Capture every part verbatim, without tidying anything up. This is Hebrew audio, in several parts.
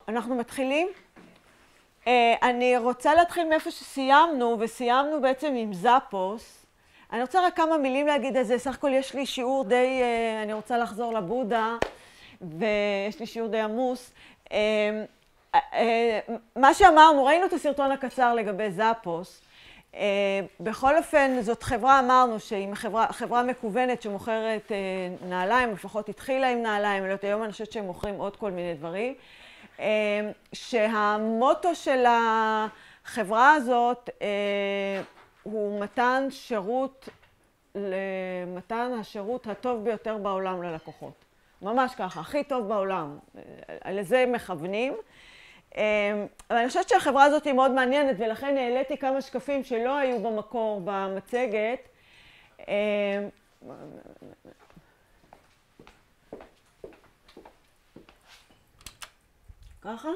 אנחנו מתחילים. אני רוצה להתחיל מאיפה שסיימנו, וסיימנו בעצם עם זאפוס. אני רוצה רק כמה מילים להגיד על זה. סך הכל יש לי שיעור די, אני רוצה לחזור לבודה, ויש לי שיעור די עמוס. מה שאמרנו, ראינו את הסרטון הקצר לגבי זאפוס. בכל אופן, זאת חברה, אמרנו שהיא חברה, חברה מקוונת שמוכרת נעליים, לפחות התחילה עם נעליים, היום אני חושבת שהם מוכרים עוד כל מיני דברים. שהמוטו של החברה הזאת הוא מתן שירות, למתן השירות הטוב ביותר בעולם ללקוחות. ממש ככה, הכי טוב בעולם. לזה הם מכוונים. אבל אני חושבת שהחברה הזאת היא מאוד מעניינת, ולכן העליתי כמה שקפים שלא היו במקור במצגת. ככה?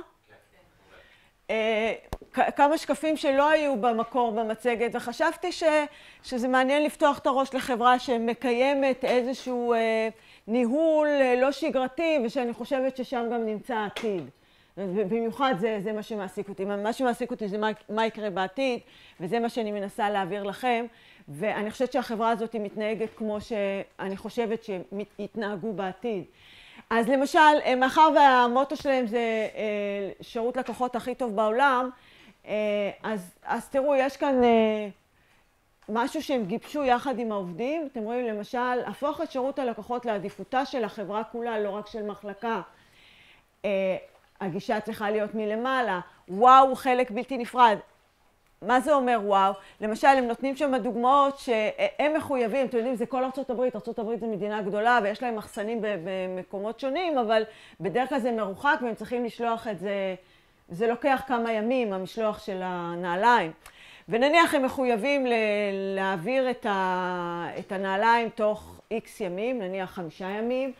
כמה שקפים שלא היו במקור במצגת, וחשבתי ש, שזה מעניין לפתוח את הראש לחברה שמקיימת איזשהו ניהול לא שגרתי, ושאני חושבת ששם גם נמצא העתיד. במיוחד זה, זה מה שמעסיק אותי. מה שמעסיק אותי זה מה, מה יקרה בעתיד, וזה מה שאני מנסה להעביר לכם. ואני חושבת שהחברה הזאת מתנהגת כמו שאני חושבת שיתנהגו בעתיד. אז למשל, מאחר והמוטו שלהם זה שירות לקוחות הכי טוב בעולם, אז, אז תראו, יש כאן משהו שהם גיבשו יחד עם העובדים. אתם רואים, למשל, הפוך את שירות הלקוחות לעדיפותה של החברה כולה, לא רק של מחלקה. הגישה צריכה להיות מלמעלה. וואו הוא חלק בלתי נפרד. מה זה אומר וואו? למשל, הם נותנים שם דוגמאות שהם מחויבים, אתם יודעים, זה כל ארצות הברית, ארצות הברית זו מדינה גדולה ויש להם מחסנים במקומות שונים, אבל בדרך כלל זה מרוחק והם צריכים לשלוח את זה, זה לוקח כמה ימים, המשלוח של הנעליים. ונניח הם מחויבים להעביר את, ה, את הנעליים תוך איקס ימים, נניח חמישה ימים,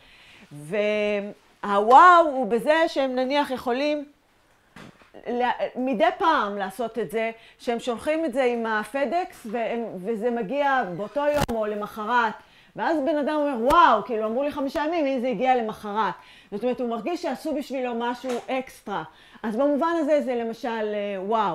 והוואו הוא בזה שהם נניח יכולים מדי פעם לעשות את זה, שהם שולחים את זה עם הפדקס וזה מגיע באותו יום או למחרת, ואז בן אדם אומר וואו, כאילו אמרו לי חמישה ימים, הנה זה הגיע למחרת. זאת אומרת, הוא מרגיש שעשו בשבילו משהו אקסטרה. אז במובן הזה זה למשל וואו.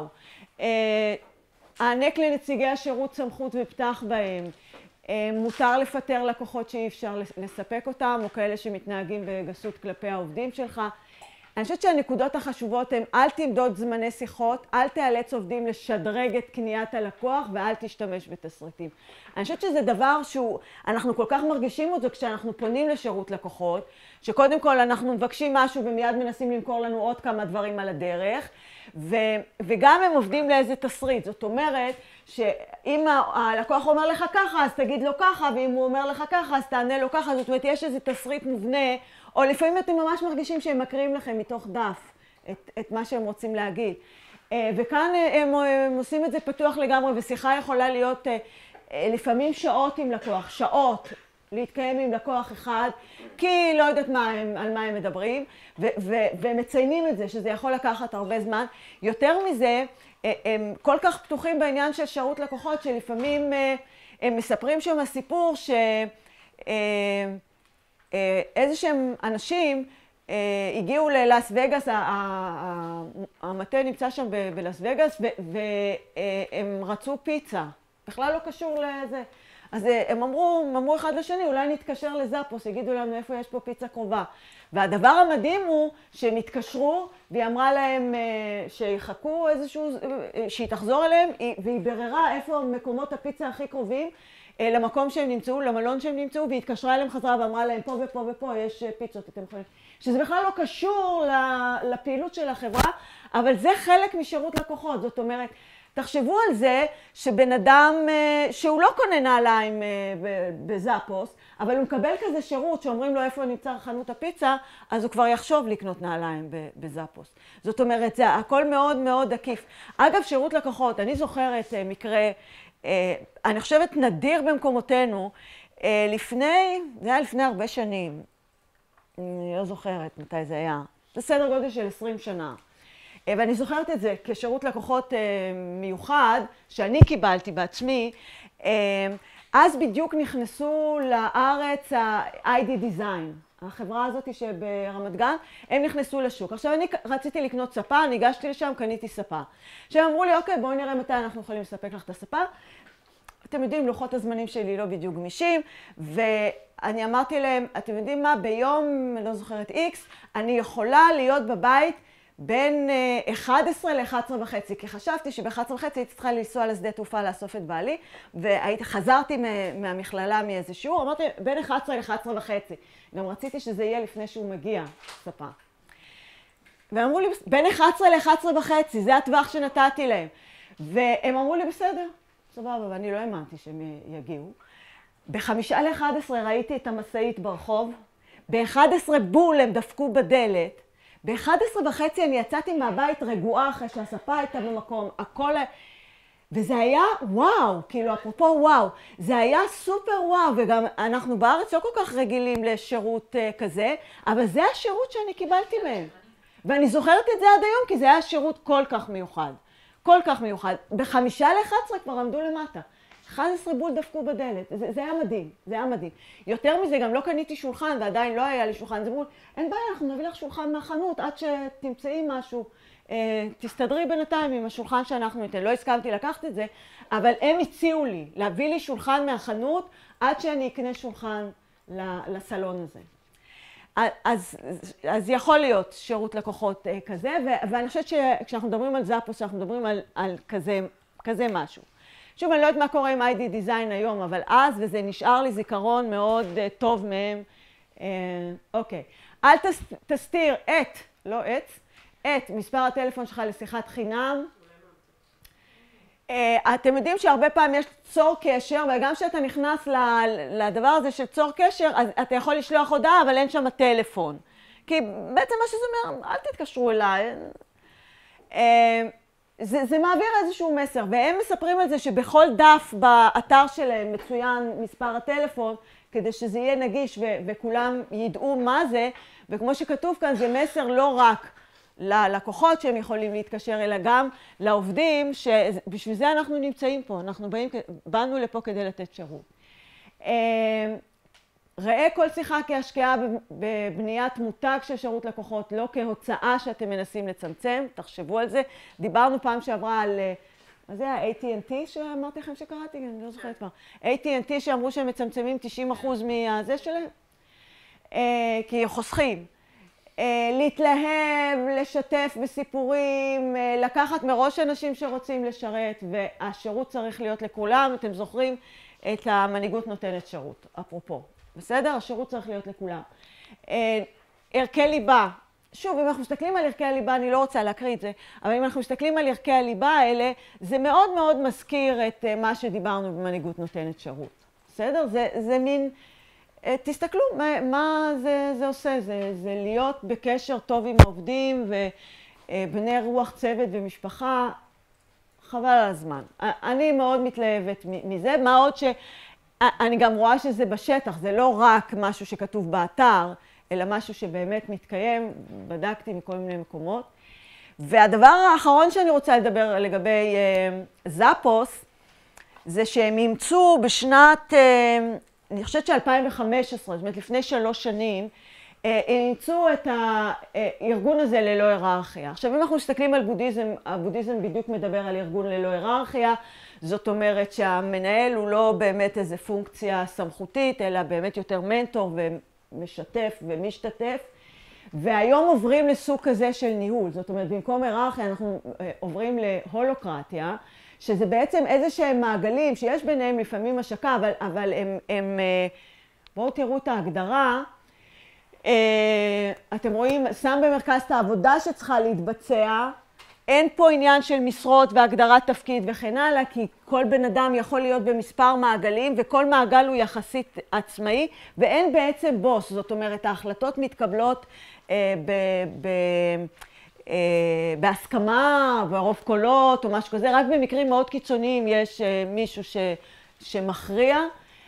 הענק לנציגי השירות סמכות ופתח בהם. מותר לפטר לקוחות שאי אפשר לספק אותם, או כאלה שמתנהגים בגסות כלפי העובדים שלך. אני חושבת שהנקודות החשובות הן, אל תמדוד זמני שיחות, אל תאלץ עובדים לשדרג את קניית הלקוח, ואל תשתמש בתסריטים. אני חושבת שזה דבר שהוא, אנחנו כל כך מרגישים אותו כשאנחנו פונים לשירות לקוחות, שקודם כל אנחנו מבקשים משהו ומיד מנסים למכור לנו עוד כמה דברים על הדרך, ו, וגם הם עובדים לאיזה תסריט. זאת אומרת, שאם הלקוח אומר לך ככה, אז תגיד לו ככה, ואם הוא אומר לך ככה, אז תענה לו ככה. זאת אומרת, יש איזה תסריט מובנה, או לפעמים אתם ממש מרגישים שהם מקריאים לכם מתוך דף את, את מה שהם רוצים להגיד. וכאן הם, הם עושים את זה פתוח לגמרי, ושיחה יכולה להיות לפעמים שעות עם לקוח, שעות להתקיים עם לקוח אחד, כי לא יודעת מה הם, על מה הם מדברים, ו, ו, ומציינים את זה, שזה יכול לקחת הרבה זמן. יותר מזה, הם כל כך פתוחים בעניין של שירות לקוחות, שלפעמים הם מספרים שם הסיפור ש... איזה שהם אנשים הגיעו ללאס וגאס, המטה נמצא שם בלאס וגאס, והם רצו פיצה. בכלל לא קשור לזה. אז הם אמרו, הם אמרו אחד לשני, אולי נתקשר לזאפוס, יגידו לנו איפה יש פה פיצה קרובה. והדבר המדהים הוא שהם התקשרו, והיא אמרה להם שיחכו איזשהו, שהיא תחזור אליהם, והיא בררה איפה מקומות הפיצה הכי קרובים, למקום שהם נמצאו, למלון שהם נמצאו, והיא התקשרה אליהם חזרה ואמרה להם, פה ופה ופה יש פיצות, אתם יכולים. שזה בכלל לא קשור לפעילות של החברה, אבל זה חלק משירות לקוחות. זאת אומרת, תחשבו על זה שבן אדם שהוא לא קונה נעליים בזאפוס, אבל הוא מקבל כזה שירות שאומרים לו איפה נמצא חנות הפיצה, אז הוא כבר יחשוב לקנות נעליים בזאפוס. זאת אומרת, זה הכל מאוד מאוד עקיף. אגב, שירות לקוחות, אני זוכרת מקרה, אני חושבת נדיר במקומותינו, לפני, זה היה לפני הרבה שנים, אני לא זוכרת מתי זה היה, זה סדר גודל של עשרים שנה. ואני זוכרת את זה כשירות לקוחות מיוחד, שאני קיבלתי בעצמי, אז בדיוק נכנסו לארץ ה-איי די Design. החברה הזאת שברמת גן, הם נכנסו לשוק. עכשיו אני רציתי לקנות ספה, ניגשתי לשם, קניתי ספה. עכשיו אמרו לי, אוקיי, בואי נראה מתי אנחנו יכולים לספק לך את הספה. אתם יודעים, לוחות הזמנים שלי לא בדיוק גמישים, ואני אמרתי להם, אתם יודעים מה, ביום, אני לא זוכרת איקס, אני יכולה להיות בבית בין אחת עשרה ל-אחת עשרה וחצי, כי חשבתי שב-אחת עשרה וחצי הייתי צריכה לנסוע לשדה תעופה לאסוף את בעלי, וחזרתי מהמכללה מאיזה שיעור, אמרתי בין אחת עשרה ל-אחת עשרה וחצי. גם רציתי שזה יהיה לפני שהוא מגיע, ספה. ואמרו לי, בין אחת עשרה ל-אחת עשרה וחצי, זה הטווח שנתתי להם. והם אמרו לי, בסדר, סבבה, ואני לא האמנתי שהם יגיעו. בחמישה ל-אחת עשרה ראיתי את המשאית ברחוב, ב-אחת עשרה בול הם דפקו בדלת, ב-אחת עשרה וחצי אני יצאתי מהבית רגועה אחרי שהספה הייתה במקום, הכל... וזה היה וואו, כאילו אפרופו וואו, זה היה סופר וואו, וגם אנחנו בארץ לא כל כך רגילים לשירות uh, כזה, אבל זה השירות שאני קיבלתי מהם. ואני זוכרת את זה עד היום, כי זה היה שירות כל כך מיוחד. כל כך מיוחד. בחמישה ל-אחת עשרה כבר עמדו למטה. אחת עשרה בול דפקו בדלת. זה, זה היה מדהים, זה היה מדהים. יותר מזה, גם לא קניתי שולחן, ועדיין לא היה לי שולחן. זה אמרו, אין בעיה, אנחנו נביא לך שולחן מהחנות, עד שתמצאי משהו. תסתדרי בינתיים עם השולחן שאנחנו ניתן. לא הסכמתי לקחת את זה, אבל הם הציעו לי להביא לי שולחן מהחנות עד שאני אקנה שולחן לסלון הזה. אז, אז יכול להיות שירות לקוחות כזה, ואני חושבת שכשאנחנו מדברים על זאפוס, אנחנו מדברים על, על כזה, כזה משהו. שוב, אני לא יודעת מה קורה עם איי די Design היום, אבל אז, וזה נשאר לי זיכרון מאוד טוב מהם. אוקיי. אל תסתיר את, לא את, את מספר הטלפון שלך לשיחת חינם. אתם יודעים שהרבה פעמים יש צור קשר, וגם כשאתה נכנס לדבר הזה של צור קשר, אז אתה יכול לשלוח הודעה, אבל אין שם הטלפון. כי בעצם מה שזה אומר, אל תתקשרו אליי. זה, זה מעביר איזשהו מסר, והם מספרים על זה שבכל דף באתר שלהם מצוין מספר הטלפון, כדי שזה יהיה נגיש ו- וכולם ידעו מה זה, וכמו שכתוב כאן, זה מסר לא רק ללקוחות שהם יכולים להתקשר, אלא גם לעובדים, שבשביל זה אנחנו נמצאים פה, אנחנו באים, באנו לפה כדי לתת שירות. ראה כל שיחה כהשקעה בבניית מותג של שירות לקוחות, לא כהוצאה שאתם מנסים לצמצם, תחשבו על זה. דיברנו פעם שעברה על, מה זה היה, איי טי אנד טי שאמרתי לכם שקראתי, אני לא זוכרת כבר. איי טי אנד טי שאמרו שהם מצמצמים תשעים אחוז מהזה שלהם, כי חוסכים. להתלהב, לשתף בסיפורים, לקחת מראש אנשים שרוצים לשרת, והשירות צריך להיות לכולם. אתם זוכרים את המנהיגות נותנת שירות, אפרופו. בסדר? השירות צריך להיות לכולם. ערכי ליבה. שוב, אם אנחנו מסתכלים על ערכי הליבה, אני לא רוצה להקריא את זה, אבל אם אנחנו מסתכלים על ערכי הליבה האלה, זה מאוד מאוד מזכיר את מה שדיברנו במנהיגות נותנת שירות. בסדר? זה, זה מין... תסתכלו מה, מה זה, זה עושה, זה, זה להיות בקשר טוב עם העובדים ובני רוח צוות ומשפחה, חבל על הזמן. אני מאוד מתלהבת מזה, מה עוד שאני גם רואה שזה בשטח, זה לא רק משהו שכתוב באתר, אלא משהו שבאמת מתקיים, בדקתי מכל מיני מקומות. והדבר האחרון שאני רוצה לדבר לגבי זאפוס, זה שהם אימצו בשנת... אני חושבת ש-אלפיים וחמש עשרה, זאת אומרת לפני שלוש שנים, אימצו את הארגון הזה ללא היררכיה. עכשיו, אם אנחנו מסתכלים על בודהיזם, הבודהיזם בדיוק מדבר על ארגון ללא היררכיה, זאת אומרת שהמנהל הוא לא באמת איזו פונקציה סמכותית, אלא באמת יותר מנטור ומשתף ומשתתף. והיום עוברים לסוג כזה של ניהול, זאת אומרת, במקום היררכיה אנחנו עוברים להולוקרטיה, שזה בעצם איזה שהם מעגלים שיש ביניהם לפעמים השקה, אבל, אבל הם, הם, בואו תראו את ההגדרה, אתם רואים, שם במרכז את העבודה שצריכה להתבצע, אין פה עניין של משרות והגדרת תפקיד וכן הלאה, כי כל בן אדם יכול להיות במספר מעגלים, וכל מעגל הוא יחסית עצמאי, ואין בעצם בוס, זאת אומרת, ההחלטות מתקבלות אה, ב... ב בהסכמה, ברוב קולות או משהו כזה, רק במקרים מאוד קיצוניים יש מישהו ש, שמכריע.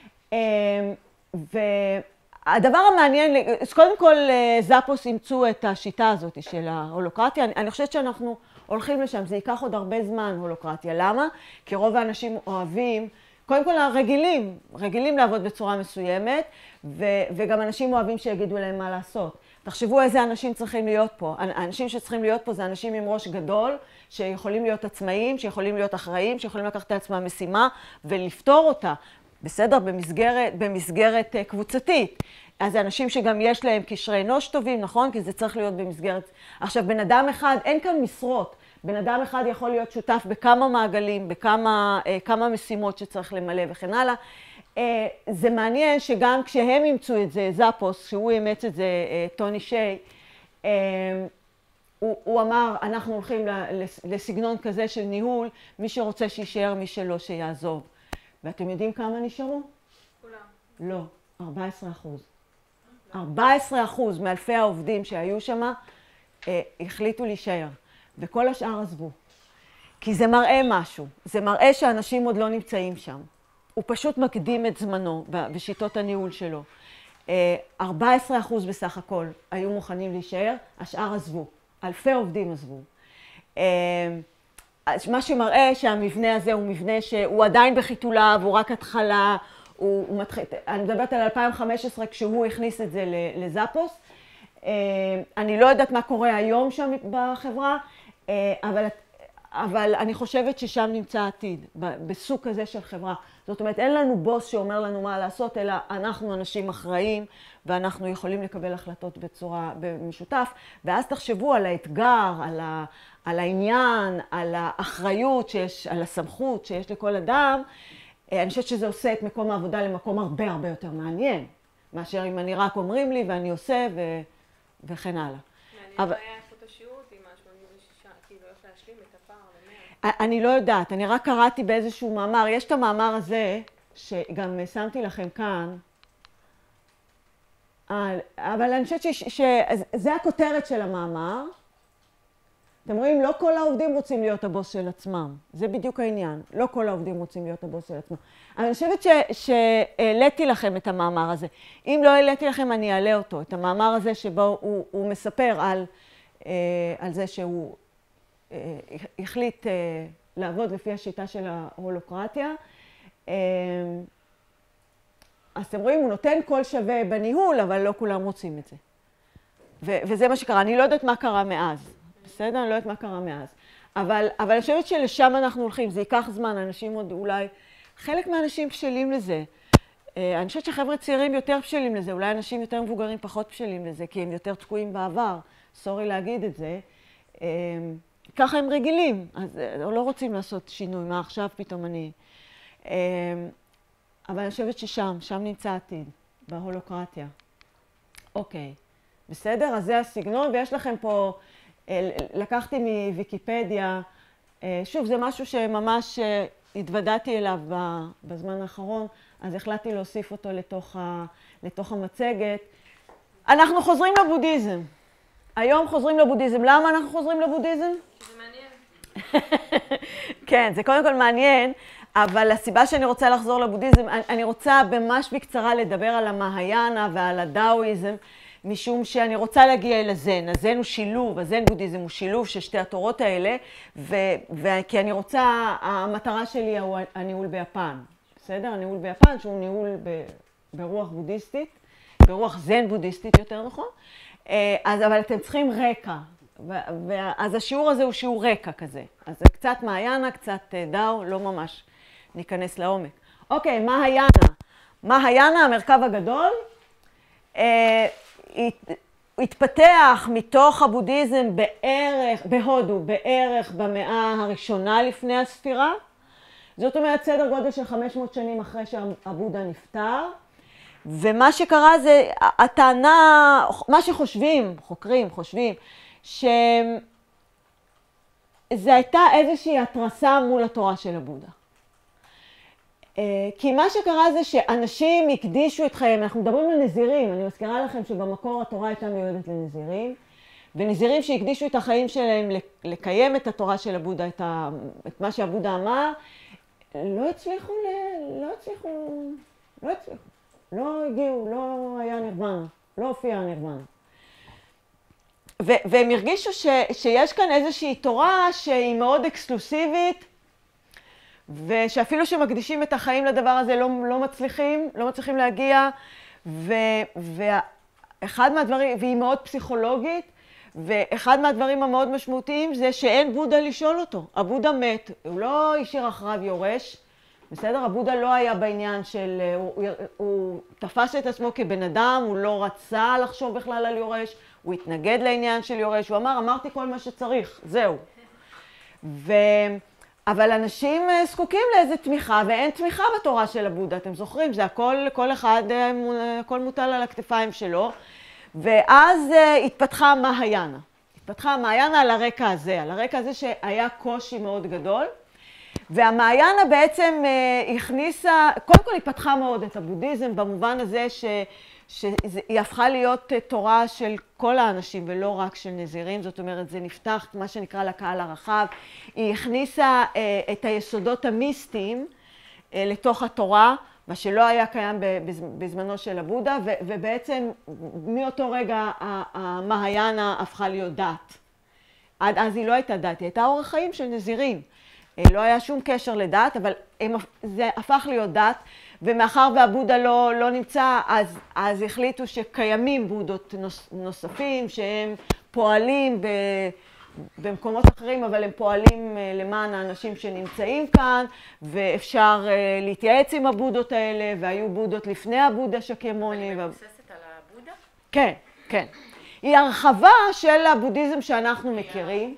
והדבר המעניין, אז קודם כל זאפוס אימצו את השיטה הזאת של ההולוקרטיה. אני, אני חושבת שאנחנו הולכים לשם, זה ייקח עוד הרבה זמן הולוקרטיה. למה? כי רוב האנשים אוהבים קודם כל הרגילים, רגילים לעבוד בצורה מסוימת, ו, וגם אנשים אוהבים שיגידו להם מה לעשות. תחשבו איזה אנשים צריכים להיות פה. האנשים שצריכים להיות פה זה אנשים עם ראש גדול, שיכולים להיות עצמאיים, שיכולים להיות אחראים, שיכולים לקחת את עצמם משימה ולפתור אותה, בסדר? במסגרת, במסגרת קבוצתית. אז זה אנשים שגם יש להם קשרי אנוש טובים, נכון? כי זה צריך להיות במסגרת... עכשיו, בן אדם אחד, אין כאן משרות. בן אדם אחד יכול להיות שותף בכמה מעגלים, בכמה כמה משימות שצריך למלא וכן הלאה. זה מעניין שגם כשהם אימצו את זה, זאפוס, שהוא אימץ את זה, טוני שיי, הוא, הוא אמר, אנחנו הולכים לסגנון כזה של ניהול, מי שרוצה שישאר, מי שלא שיעזוב. ואתם יודעים כמה נשארו? כולם. לא, ארבעה עשר אחוז. ארבעה עשר אחוז מאלפי העובדים שהיו שם החליטו להישאר, וכל השאר עזבו. כי זה מראה משהו, זה מראה שאנשים עוד לא נמצאים שם. הוא פשוט מקדים את זמנו בשיטות הניהול שלו. ארבעה עשר אחוז בסך הכל היו מוכנים להישאר, השאר עזבו. אלפי עובדים עזבו. מה שמראה שהמבנה הזה הוא מבנה שהוא עדיין בחיתוליו, הוא רק התחלה, הוא, הוא מתחיל, אני מדברת על אלפיים וחמש עשרה כשהוא הכניס את זה לזאפוס. אני לא יודעת מה קורה היום שם בחברה, אבל, אבל אני חושבת ששם נמצא העתיד, בסוג כזה של חברה. זאת אומרת, אין לנו בוס שאומר לנו מה לעשות, אלא אנחנו אנשים אחראים, ואנחנו יכולים לקבל החלטות בצורה במשותף. ואז תחשבו על האתגר, על, ה, על העניין, על האחריות שיש, על הסמכות שיש לכל אדם. אני חושבת שזה עושה את מקום העבודה למקום הרבה הרבה יותר מעניין, מאשר אם אני רק אומרים לי ואני עושה ו, וכן הלאה. מעניין אבל... היה איכות השירות עם ה-שמונים ושש, כאילו איך להשלים את הפער למאה. אני לא יודעת, אני רק קראתי באיזשהו מאמר, יש את המאמר הזה, שגם שמתי לכם כאן, אבל אני חושבת שזה הכותרת של המאמר. אתם רואים, לא כל העובדים רוצים להיות הבוס של עצמם. זה בדיוק העניין. לא כל העובדים רוצים להיות הבוס של עצמם. אני חושבת שהעליתי לכם את המאמר הזה. אם לא העליתי לכם, אני אעלה אותו. את המאמר הזה שבו הוא, הוא מספר על, על זה שהוא החליט לעבוד לפי השיטה של ההולוקרטיה. אז אתם רואים, הוא נותן קול שווה בניהול, אבל לא כולם רוצים את זה. וזה מה שקרה. אני לא יודעת מה קרה מאז. בסדר? אני לא יודעת מה קרה מאז. אבל, אבל אני חושבת שלשם אנחנו הולכים. זה ייקח זמן. אנשים עוד אולי... חלק מהאנשים בשלים לזה. אני חושבת שחבר'ה צעירים יותר בשלים לזה. אולי אנשים יותר מבוגרים פחות בשלים לזה, כי הם יותר תקועים בעבר. סורי להגיד את זה. ככה הם רגילים. אז לא רוצים לעשות שינוי. מה עכשיו פתאום אני... אבל אני חושבת ששם, שם נמצא עתיד. בהולוקרטיה. אוקיי. בסדר? אז זה הסגנון. ויש לכם פה... לקחתי מוויקיפדיה, שוב, זה משהו שממש התוודעתי אליו בזמן האחרון, אז החלטתי להוסיף אותו לתוך, ה, לתוך המצגת. אנחנו חוזרים לבודהיזם. היום חוזרים לבודהיזם. למה אנחנו חוזרים לבודהיזם? זה מעניין. כן, זה קודם כל מעניין, אבל הסיבה שאני רוצה לחזור לבודהיזם, אני רוצה ממש בקצרה לדבר על המהיאנה ועל הדאואיזם, משום שאני רוצה להגיע אל הזן. הזן הוא שילוב, הזן בודהיזם הוא שילוב של שתי התורות האלה, וכי אני רוצה, המטרה שלי הוא הניהול ביפן. בסדר? הניהול ביפן שהוא ניהול ברוח בודהיסטית, ברוח זן בודהיסטית יותר נכון. אז, אבל אתם צריכים רקע. אז השיעור הזה הוא שיעור רקע כזה. אז זה קצת מהיאנה, קצת דאו, לא ממש ניכנס לעומק. אוקיי, מהיאנה. מהיאנה, המרכב הגדול. התפתח מתוך הבודהיזם בערך, בהודו, בערך במאה הראשונה לפני הספירה. זאת אומרת, סדר גודל של חמש מאות שנים אחרי שהבודה נפטר. ומה שקרה זה, הטענה, מה שחושבים, חוקרים, חושבים, שזה הייתה איזושהי התרסה מול התורה של הבודה. כי מה שקרה זה שאנשים הקדישו את חייהם, אנחנו מדברים על נזירים, אני מזכירה לכם שבמקור התורה הייתה מיועדת לנזירים, ונזירים שהקדישו את החיים שלהם לקיים את התורה של הבודה, את, ה, את מה שהבודה אמר, לא הצליחו, ל, לא הצליחו, לא הצליחו, לא הגיעו, לא היה נירוונה, לא הופיע הנירוונה. ו, והם הרגישו ש, שיש כאן איזושהי תורה שהיא מאוד אקסקלוסיבית, ושאפילו שמקדישים את החיים לדבר הזה לא, לא מצליחים, לא מצליחים להגיע, ו, ואחד מהדברים, והיא מאוד פסיכולוגית, ואחד מהדברים המאוד משמעותיים זה שאין בודה לשאול אותו. הבודה מת, הוא לא השאיר אחריו יורש, בסדר? הבודה לא היה בעניין של, הוא, הוא, הוא תפס את עצמו כבן אדם, הוא לא רצה לחשוב בכלל על יורש, הוא התנגד לעניין של יורש, הוא אמר, אמרתי כל מה שצריך, זהו. ו... אבל אנשים זקוקים לאיזו תמיכה, ואין תמיכה בתורה של הבודה, אתם זוכרים? זה הכל, כל אחד, הכל מוטל על הכתפיים שלו. ואז התפתחה המהיאנה. התפתחה המהיאנה על הרקע הזה, על הרקע הזה שהיה קושי מאוד גדול. והמהיאנה בעצם הכניסה, קודם כל התפתחה מאוד את הבודהיזם, במובן הזה ש... שהיא הפכה להיות תורה של כל האנשים ולא רק של נזירים, זאת אומרת זה נפתח מה שנקרא לקהל הרחב, היא הכניסה את היסודות המיסטיים לתוך התורה, מה שלא היה קיים בזמנו של הבודה, ובעצם מאותו רגע המהיאנה הפכה להיות דת. עד אז היא לא הייתה דת, היא הייתה אורח חיים של נזירים. לא היה שום קשר לדת, אבל זה הפך להיות דת, ומאחר והבודה לא, לא נמצא, אז, אז החליטו שקיימים בודות נוס, נוספים, שהם פועלים ב, במקומות אחרים, אבל הם פועלים למען האנשים שנמצאים כאן, ואפשר להתייעץ עם הבודות האלה, והיו בודות לפני הבודה שקיימוני. אבל היא מבוססת על הבודה? כן, כן. היא הרחבה של הבודהיזם שאנחנו מכירים.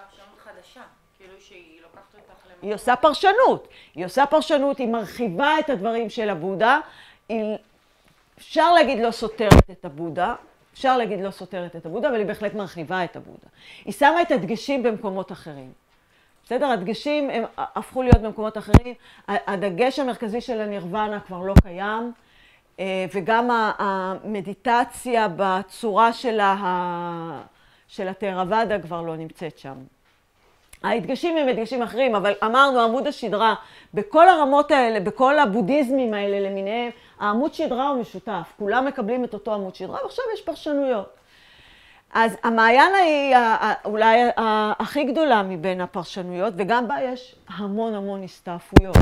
היא עושה פרשנות, היא עושה פרשנות, היא מרחיבה את הדברים של הבודה, היא, אפשר להגיד לא סותרת את הבודה, אפשר להגיד לא סותרת את הבודה, אבל היא בהחלט מרחיבה את הבודה. היא שמה את הדגשים במקומות אחרים. בסדר? הדגשים הם הפכו להיות במקומות אחרים, הדגש המרכזי של הנירוונה כבר לא קיים, וגם המדיטציה בצורה שלה, של התירוואדה כבר לא נמצאת שם. ההדגשים הם הדגשים אחרים, אבל אמרנו, עמוד השדרה, בכל הרמות האלה, בכל הבודהיזמים האלה למיניהם, העמוד שדרה הוא משותף, כולם מקבלים את אותו עמוד שדרה, ועכשיו יש פרשנויות. אז המעיינה היא אולי הכי גדולה מבין הפרשנויות, וגם בה יש המון המון הסתעפויות.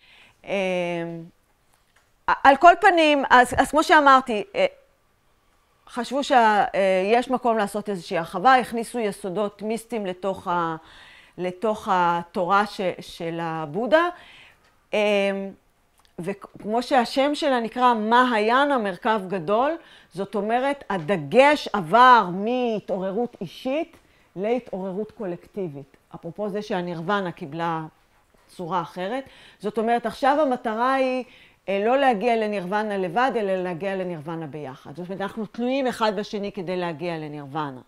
על כל פנים, אז, אז כמו שאמרתי, חשבו שיש מקום לעשות איזושהי הרחבה, הכניסו יסודות מיסטיים לתוך ה... לתוך התורה ש, של הבודה, וכמו שהשם שלה נקרא מהיאנה, מרכב גדול, זאת אומרת, הדגש עבר מהתעוררות אישית להתעוררות קולקטיבית. אפרופו זה שהנירוונה קיבלה צורה אחרת, זאת אומרת, עכשיו המטרה היא לא להגיע לנירוונה לבד, אלא להגיע לנירוונה ביחד. זאת אומרת, אנחנו תלויים אחד בשני כדי להגיע לנירוונה.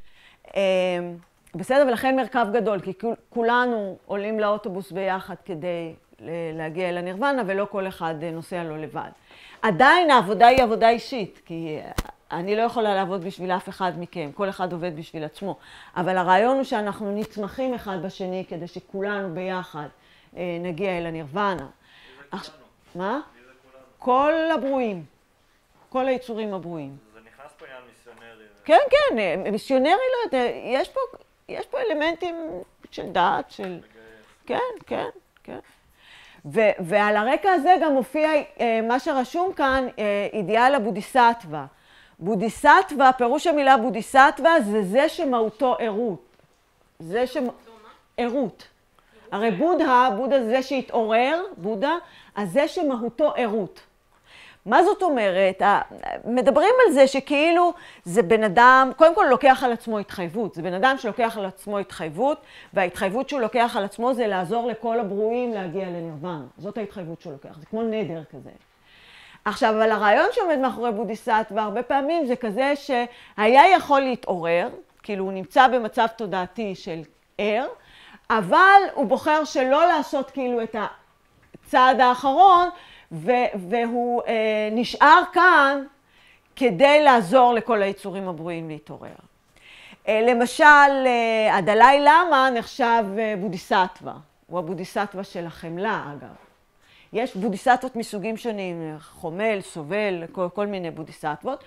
בסדר, ולכן מרכב גדול, כי כולנו עולים לאוטובוס ביחד כדי להגיע אל הנירוונה, ולא כל אחד נוסע לו לבד. עדיין העבודה היא עבודה אישית, כי אני לא יכולה לעבוד בשביל אף אחד מכם, כל אחד עובד בשביל עצמו. אבל הרעיון הוא שאנחנו נצמחים אחד בשני כדי שכולנו ביחד נגיע אל הנירוונה. מה? כל הברואים, כל היצורים הברואים. זה נכנס פה עניין מיסיונרי. כן, כן, מיסיונרי לא יודע, יש פה... יש פה אלמנטים של דת, של... כן, כן, כן. ו- ועל הרקע הזה גם מופיע מה שרשום כאן, אידיאל הבודיסטווה. בודיסטווה, פירוש המילה בודיסטווה זה זה שמהותו ערות. זה ש... ערות. הרי בודה, בודה זה שהתעורר, בודה, אז זה שמהותו ערות. מה זאת אומרת? מדברים על זה שכאילו זה בן אדם, קודם כל לוקח על עצמו התחייבות. זה בן אדם שלוקח על עצמו התחייבות, וההתחייבות שהוא לוקח על עצמו זה לעזור לכל הברואים להגיע לנירוונה. זאת ההתחייבות שהוא לוקח, זה כמו נדר כזה. עכשיו, אבל הרעיון שעומד מאחורי בודיסטווה הרבה פעמים זה כזה שהיה יכול להתעורר, כאילו הוא נמצא במצב תודעתי של ער, אבל הוא בוחר שלא לעשות כאילו את הצעד האחרון, והוא אה, נשאר כאן כדי לעזור לכל היצורים הברואים להתעורר. אה, למשל, אה, הדלאי למה נחשב אה, בודיסטווה, הוא הבודיסטווה של החמלה אגב. יש בודיסטוות מסוגים שונים, חומל, סובל, כל, כל מיני בודיסטוות,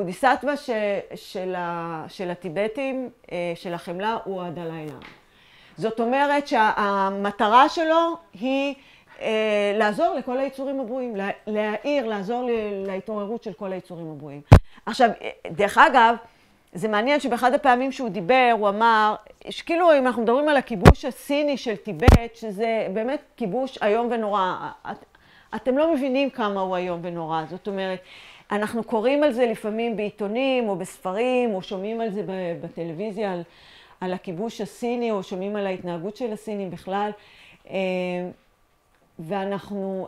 והבודיסטווה ש, של, ה, של הטיבטים, אה, של החמלה, הוא הדלאי למה. זאת אומרת שהמטרה שלו היא אה, לעזור לכל היצורים הברואים, לה, להעיר, לעזור להתעוררות של כל היצורים הברואים. עכשיו, דרך אגב, זה מעניין שבאחד הפעמים שהוא דיבר, הוא אמר, שכאילו אם אנחנו מדברים על הכיבוש הסיני של טיבט, שזה באמת כיבוש איום ונורא, את, אתם לא מבינים כמה הוא איום ונורא, זאת אומרת, אנחנו קוראים על זה לפעמים בעיתונים או בספרים, או שומעים על זה בטלוויזיה, על, על הכיבוש הסיני, או שומעים על ההתנהגות של הסינים בכלל, ואנחנו,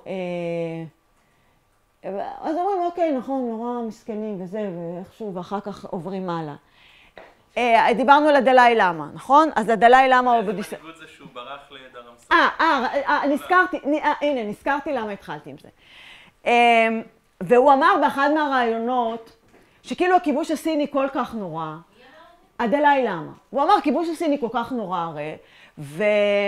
אז אומרים, אוקיי, נכון, נורא מסכנים וזה, ואיכשהו, ואחר כך עוברים הלאה. דיברנו על הדלאי למה, נכון? אז הדלאי למה הוא בדיס... איזה מנהיגות זה שהוא ברח לדרמסר? אה, אה, נזכרתי, הנה, נזכרתי למה התחלתי עם זה. והוא אמר באחד מהרעיונות, שכאילו הכיבוש הסיני כל כך נורא, הדלאי למה. הוא אמר, הכיבוש הסיני כל כך נורא הרי, ו...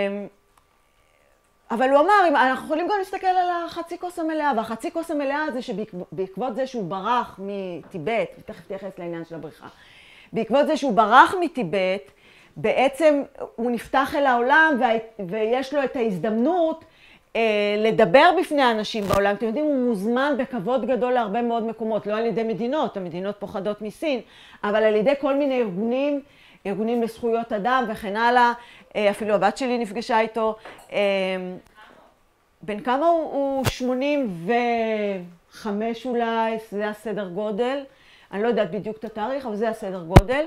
אבל הוא אמר, אנחנו יכולים גם להסתכל על החצי כוס המלאה, והחצי כוס המלאה זה שבעקבות זה שהוא ברח מטיבט, ותכף תייחס לעניין של הבריחה, בעקבות זה שהוא ברח מטיבט, בעצם הוא נפתח אל העולם ויש לו את ההזדמנות לדבר בפני האנשים בעולם. אתם יודעים, הוא מוזמן בכבוד גדול להרבה מאוד מקומות, לא על ידי מדינות, המדינות פוחדות מסין, אבל על ידי כל מיני ארגונים, ארגונים לזכויות אדם וכן הלאה. אפילו הבת שלי נפגשה איתו. בין כמה הוא? הוא שמונים וחמש אולי, זה הסדר גודל. אני לא יודעת בדיוק את התאריך, אבל זה הסדר גודל.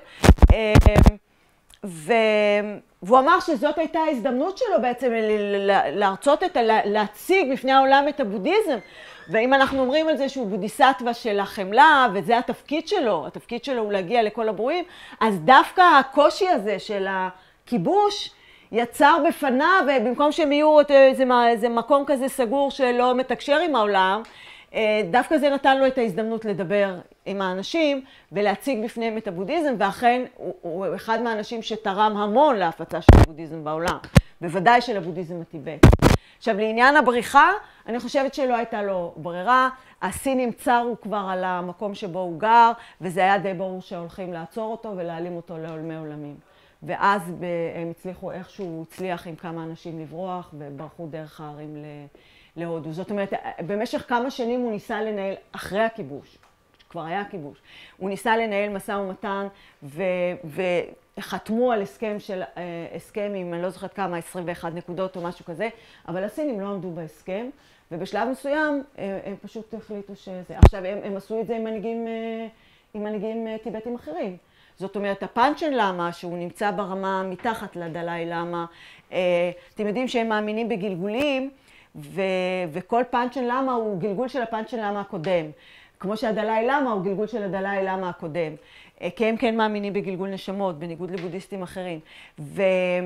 ו... והוא אמר שזאת הייתה ההזדמנות שלו בעצם להרצות את, להציג בפני העולם את הבודהיזם. ואם אנחנו אומרים על זה שהוא בודיסטווה של החמלה, וזה התפקיד שלו, התפקיד שלו הוא להגיע לכל הברואים, אז דווקא הקושי הזה של הכיבוש יצר בפניו, ובמקום שהם יהיו איזה, איזה מקום כזה סגור שלא מתקשר עם העולם, דווקא זה נתן לו את ההזדמנות לדבר עם האנשים ולהציג בפניהם את הבודהיזם, ואכן הוא, הוא אחד מהאנשים שתרם המון להפצה של הבודהיזם בעולם, בוודאי של הבודהיזם הטיבטי. עכשיו, לעניין הבריחה, אני חושבת שלא הייתה לו ברירה. הסינים צרו כבר על המקום שבו הוא גר, וזה היה די ברור שהולכים לעצור אותו ולהעלים אותו לעולמי עולמים. ואז הם הצליחו, איכשהו הוא הצליח עם כמה אנשים לברוח, וברחו דרך הערים להודו. זאת אומרת, במשך כמה שנים הוא ניסה לנהל, אחרי הכיבוש, כבר היה כיבוש, הוא ניסה לנהל משא ומתן, ו... וחתמו על הסכם של, הסכם עם, אני לא זוכרת כמה, עשרים ואחת נקודות או משהו כזה, אבל הסינים לא עמדו בהסכם, ובשלב מסוים הם, הם פשוט החליטו שזה. עכשיו, הם, הם עשו את זה עם מנהיגים, עם מנהיגים טיבטים אחרים. זאת אומרת, הפאנצ'ן למה, שהוא נמצא ברמה מתחת לדלאי למה, אתם יודעים שהם מאמינים בגלגולים, ו, וכל פאנצ'ן למה הוא גלגול של הפאנצ'ן למה הקודם. כמו שהדלאי למה הוא גלגול של הדלאי למה הקודם. כי הם כן מאמינים בגלגול נשמות, בניגוד לבודהיסטים אחרים. ו...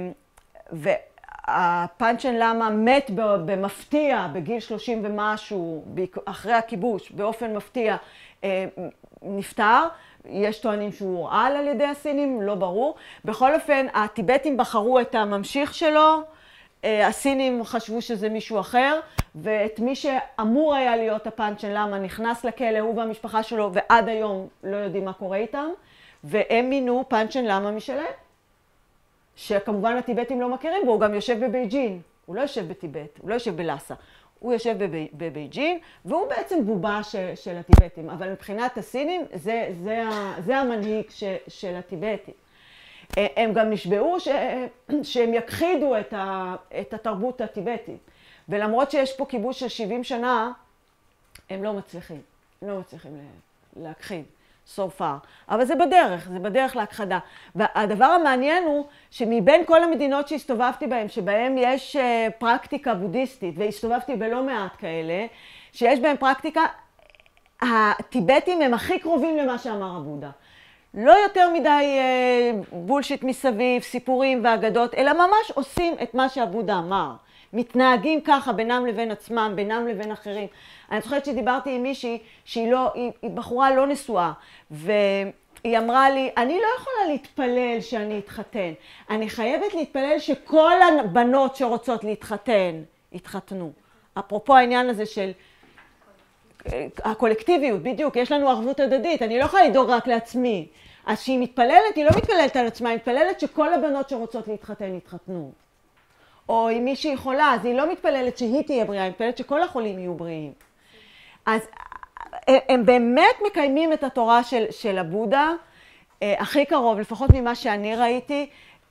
והפאנצ'ן למה מת במפתיע, בגיל שלושים ומשהו, אחרי הכיבוש, באופן מפתיע, נפטר. יש טוענים שהוא הורעל על ידי הסינים, לא ברור. בכל אופן, הטיבטים בחרו את הממשיך שלו, הסינים חשבו שזה מישהו אחר, ואת מי שאמור היה להיות הפאנצ'ן למה נכנס לכלא, הוא והמשפחה שלו, ועד היום לא יודעים מה קורה איתם, והם מינו פאנצ'ן למה משלהם, שכמובן הטיבטים לא מכירים בו, הוא גם יושב בבייג'ין, הוא לא יושב בטיבט, הוא לא יושב בלאסה, הוא יושב בבייג'ין, והוא בעצם בובה של, של הטיבטים, אבל מבחינת הסינים זה, זה, זה המנהיג ש, של הטיבטים. הם גם נשבעו ש... שהם יכחידו את, ה... את התרבות הטיבטית. ולמרות שיש פה כיבוש של שבעים שנה, הם לא מצליחים. הם לא מצליחים להכחיד, so far. אבל זה בדרך, זה בדרך להכחדה. והדבר המעניין הוא שמבין כל המדינות שהסתובבתי בהן, שבהן יש פרקטיקה בודהיסטית, והסתובבתי בלא מעט כאלה, שיש בהן פרקטיקה, הטיבטים הם הכי קרובים למה שאמר הבודה. לא יותר מדי בולשיט מסביב, סיפורים ואגדות, אלא ממש עושים את מה שהבודה אמר. מתנהגים ככה בינם לבין עצמם, בינם לבין אחרים. אני זוכרת שדיברתי עם מישהי שהיא לא, היא, היא בחורה לא נשואה, והיא אמרה לי, אני לא יכולה להתפלל שאני אתחתן. אני חייבת להתפלל שכל הבנות שרוצות להתחתן, יתחתנו. אפרופו העניין הזה של הקולקטיביות, בדיוק, יש לנו ערבות הדדית, אני לא יכולה לדאוג רק לעצמי. אז כשהיא מתפללת, היא לא מתפללת על עצמה, היא מתפללת שכל הבנות שרוצות להתחתן יתחתנו. או אם מישהי חולה, אז היא לא מתפללת שהיא תהיה בריאה, היא מתפללת שכל החולים יהיו בריאים. אז הם באמת מקיימים את התורה של, של הבודה, הכי קרוב, לפחות ממה שאני ראיתי,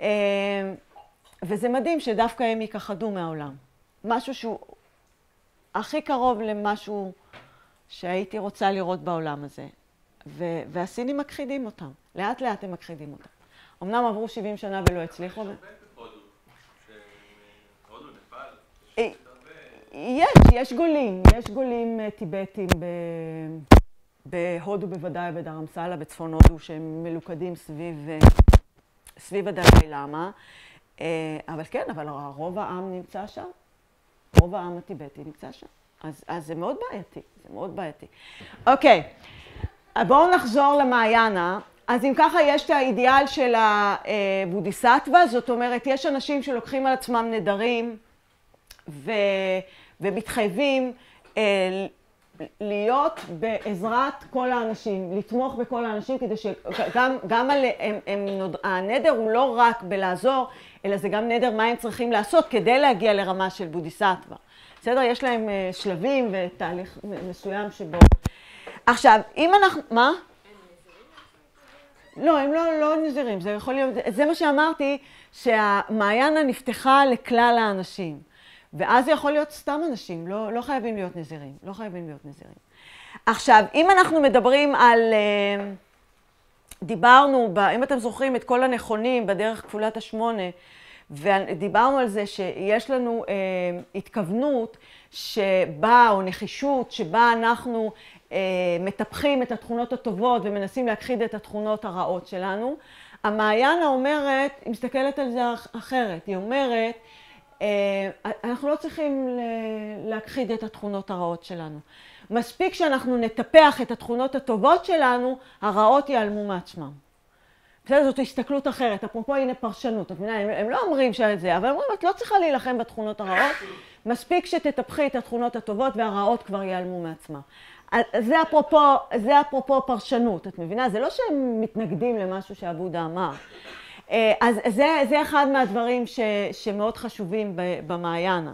וזה מדהים שדווקא הם ייכחדו מהעולם. משהו שהוא הכי קרוב למשהו שהייתי רוצה לראות בעולם הזה. ו- והסינים מכחידים אותם, לאט לאט הם מכחידים אותם. אמנם עברו שבעים שנה ולא הצליחו. יש הרבה בהודו, שהודו, נפאל, יש, יש, יש גולים, יש גולים טיבטים ב... בהודו בוודאי, בדרמסלה, בצפון הודו, שהם מלוכדים סביב, סביב הדלאי למה. אבל כן, אבל רוב העם נמצא שם. רוב העם הטיבטי נמצא שם. אז, אז זה מאוד בעייתי, זה מאוד בעייתי. אוקיי, בואו נחזור למעיינה. אז אם ככה יש את האידיאל של הבודיסטווה, זאת אומרת, יש אנשים שלוקחים על עצמם נדרים ו... ומתחייבים להיות בעזרת כל האנשים, לתמוך בכל האנשים, כדי שגם גם על, הם, הם, הנדר הוא לא רק בלעזור, אלא זה גם נדר מה הם צריכים לעשות כדי להגיע לרמה של בודיסטווה. בסדר? יש להם שלבים ותהליך מסוים שבו. עכשיו, אם אנחנו... מה? לא, הם לא, לא נזירים, זה יכול להיות... זה מה שאמרתי, שהמעיינה נפתחה לכלל האנשים. ואז זה יכול להיות סתם אנשים, לא, לא חייבים להיות נזירים, לא חייבים להיות נזירים. עכשיו, אם אנחנו מדברים על... דיברנו, ב, אם אתם זוכרים את כל הנכונים בדרך כפולת השמונה, ודיברנו על זה שיש לנו אה, התכוונות שבה, או נחישות, שבה אנחנו אה, מטפחים את התכונות הטובות ומנסים להכחיד את התכונות הרעות שלנו. המעיינה אומרת, היא מסתכלת על זה אחרת, היא אומרת, אה, אנחנו לא צריכים להכחיד את התכונות הרעות שלנו. מספיק שאנחנו נטפח את התכונות הטובות שלנו, הרעות ייעלמו מעצמם. בסדר, זאת הסתכלות אחרת. אפרופו, הנה פרשנות. הם, הם לא אומרים שאת זה, אבל הם אומרים, את לא צריכה להילחם בתכונות הרעות. מספיק שתטפחי את התכונות הטובות והרעות כבר ייעלמו מעצמם. זה אפרופו, זה אפרופו פרשנות, את מבינה? זה לא שהם מתנגדים למשהו שהבודה אמר. אז זה, זה אחד מהדברים ש, שמאוד חשובים במעיינה.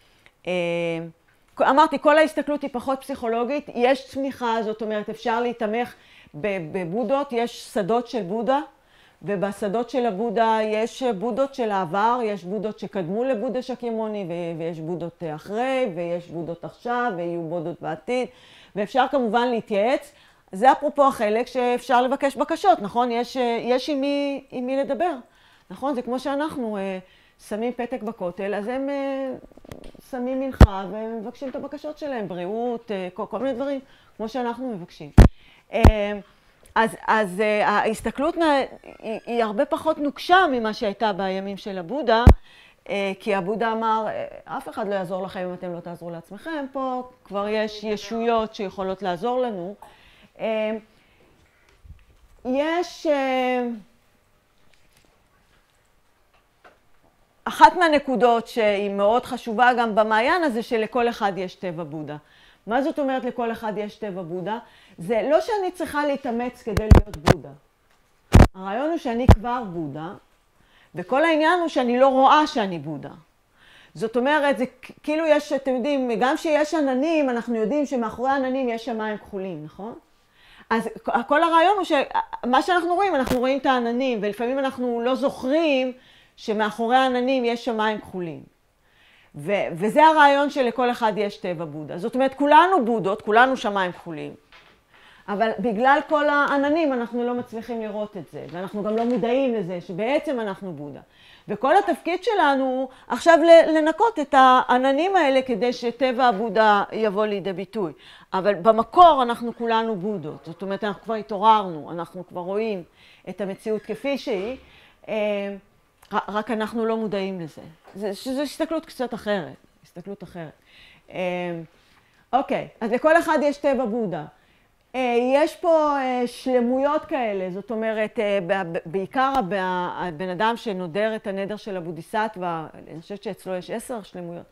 אמרתי, כל ההסתכלות היא פחות פסיכולוגית. יש צמיחה, זאת אומרת, אפשר להתמך בבודות, יש שדות של בודה, ובשדות של הבודה יש בודות של העבר, יש בודות שקדמו לבודה שקימוני, ויש בודות אחרי, ויש בודות עכשיו, ויהיו בודות בעתיד, ואפשר כמובן להתייעץ. זה אפרופו החלק שאפשר לבקש בקשות, נכון? יש, יש עם מי, עם מי לדבר, נכון? זה כמו שאנחנו שמים פתק בכותל, אז הם שמים מנחה ומבקשים את הבקשות שלהם, בריאות, כל, כל מיני דברים, כמו שאנחנו מבקשים. אז, אז ההסתכלות היא, היא הרבה פחות נוקשה ממה שהייתה בימים של הבודה, כי הבודה אמר, אף אחד לא יעזור לכם אם אתם לא תעזרו לעצמכם, פה כבר יש ישויות שיכולות לעזור לנו. יש... אחת מהנקודות שהיא מאוד חשובה גם במעיין הזה, שלכל אחד יש טבע בודה. מה זאת אומרת לכל אחד יש טבע בודה? זה לא שאני צריכה להתאמץ כדי להיות בודה. הרעיון הוא שאני כבר בודה, וכל העניין הוא שאני לא רואה שאני בודה. זאת אומרת, זה כאילו יש, אתם יודעים, גם שיש עננים, אנחנו יודעים שמאחורי העננים יש שמיים כחולים, נכון? אז כל הרעיון הוא שמה שאנחנו רואים, אנחנו רואים את העננים, ולפעמים אנחנו לא זוכרים שמאחורי העננים יש שמיים כחולים. ו- וזה הרעיון שלכל אחד יש טבע בודה. זאת אומרת, כולנו בודות, כולנו שמיים כחולים. אבל בגלל כל העננים אנחנו לא מצליחים לראות את זה, ואנחנו גם לא מודעים לזה שבעצם אנחנו בודה. וכל התפקיד שלנו הוא עכשיו לנקות את העננים האלה כדי שטבע הבודה יבוא לידי ביטוי. אבל במקור אנחנו כולנו בודות. זאת אומרת, אנחנו כבר התעוררנו, אנחנו כבר רואים את המציאות כפי שהיא. רק אנחנו לא מודעים לזה. זו הסתכלות קצת אחרת, הסתכלות אחרת. אוקיי, אז לכל אחד יש טבע בודה. יש פה שלמויות כאלה, זאת אומרת, בעיקר הבן אדם שנודר את הנדר של הבודיסטווה, אני חושבת שאצלו יש עשר שלמויות,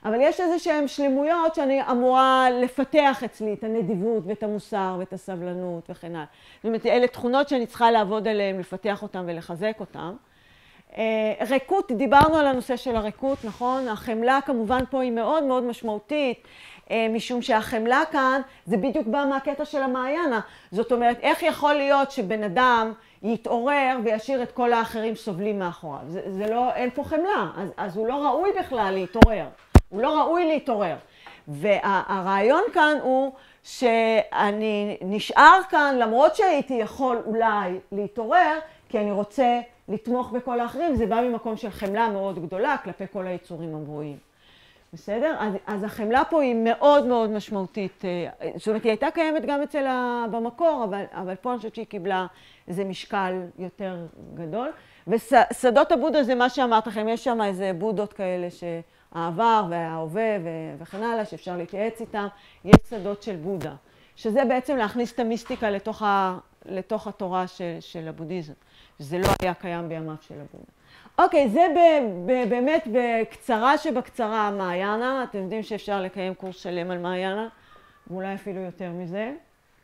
אבל יש איזה שהן שלמויות שאני אמורה לפתח אצלי, את הנדיבות ואת המוסר ואת הסבלנות וכן הלאה. זאת אומרת, אלה תכונות שאני צריכה לעבוד עליהן, לפתח אותן ולחזק אותן. ריקות, דיברנו על הנושא של הריקות, נכון? החמלה כמובן פה היא מאוד מאוד משמעותית, משום שהחמלה כאן זה בדיוק בא מהקטע של המעיינה. זאת אומרת, איך יכול להיות שבן אדם יתעורר וישאיר את כל האחרים סובלים מאחוריו? זה, זה לא, אין פה חמלה, אז, אז הוא לא ראוי בכלל להתעורר. הוא לא ראוי להתעורר. והרעיון כאן הוא שאני נשאר כאן למרות שהייתי יכול אולי להתעורר, כי אני רוצה לתמוך בכל האחרים. זה בא ממקום של חמלה מאוד גדולה כלפי כל היצורים הברואים. בסדר? אז, אז החמלה פה היא מאוד מאוד משמעותית. זאת אומרת, היא הייתה קיימת גם אצל ה... במקור, אבל, אבל פה אני חושבת שהיא קיבלה איזה משקל יותר גדול. ושדות הבודה זה מה שאמרת לכם, יש שם איזה בודות כאלה שהעבר וההווה וכן הלאה, שאפשר להתייעץ איתם. יש שדות של בודה, שזה בעצם להכניס את המיסטיקה לתוך, ה... לתוך התורה של, של הבודהיזם. זה לא היה קיים בימיו של הבודה. אוקיי, זה ב, ב, באמת בקצרה שבקצרה מעיינה. אתם יודעים שאפשר לקיים קורס שלם על מעיינה, ואולי אפילו יותר מזה.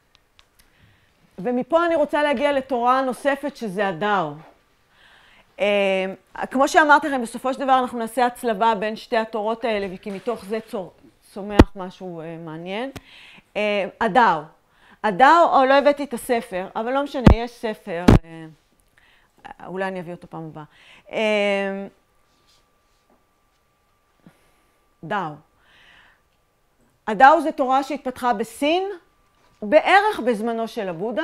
ומפה אני רוצה להגיע לתורה נוספת שזה הדאו. כמו שאמרתי לכם, בסופו של דבר אנחנו נעשה הצלבה בין שתי התורות האלה, וכי מתוך זה צומח משהו מעניין. הדאו. הדאו, או לא הבאתי את הספר, אבל לא משנה, יש ספר. אולי אני אביא אותו פעם הבאה. דאו. הדאו זה תורה שהתפתחה בסין, בערך בזמנו של הבודה.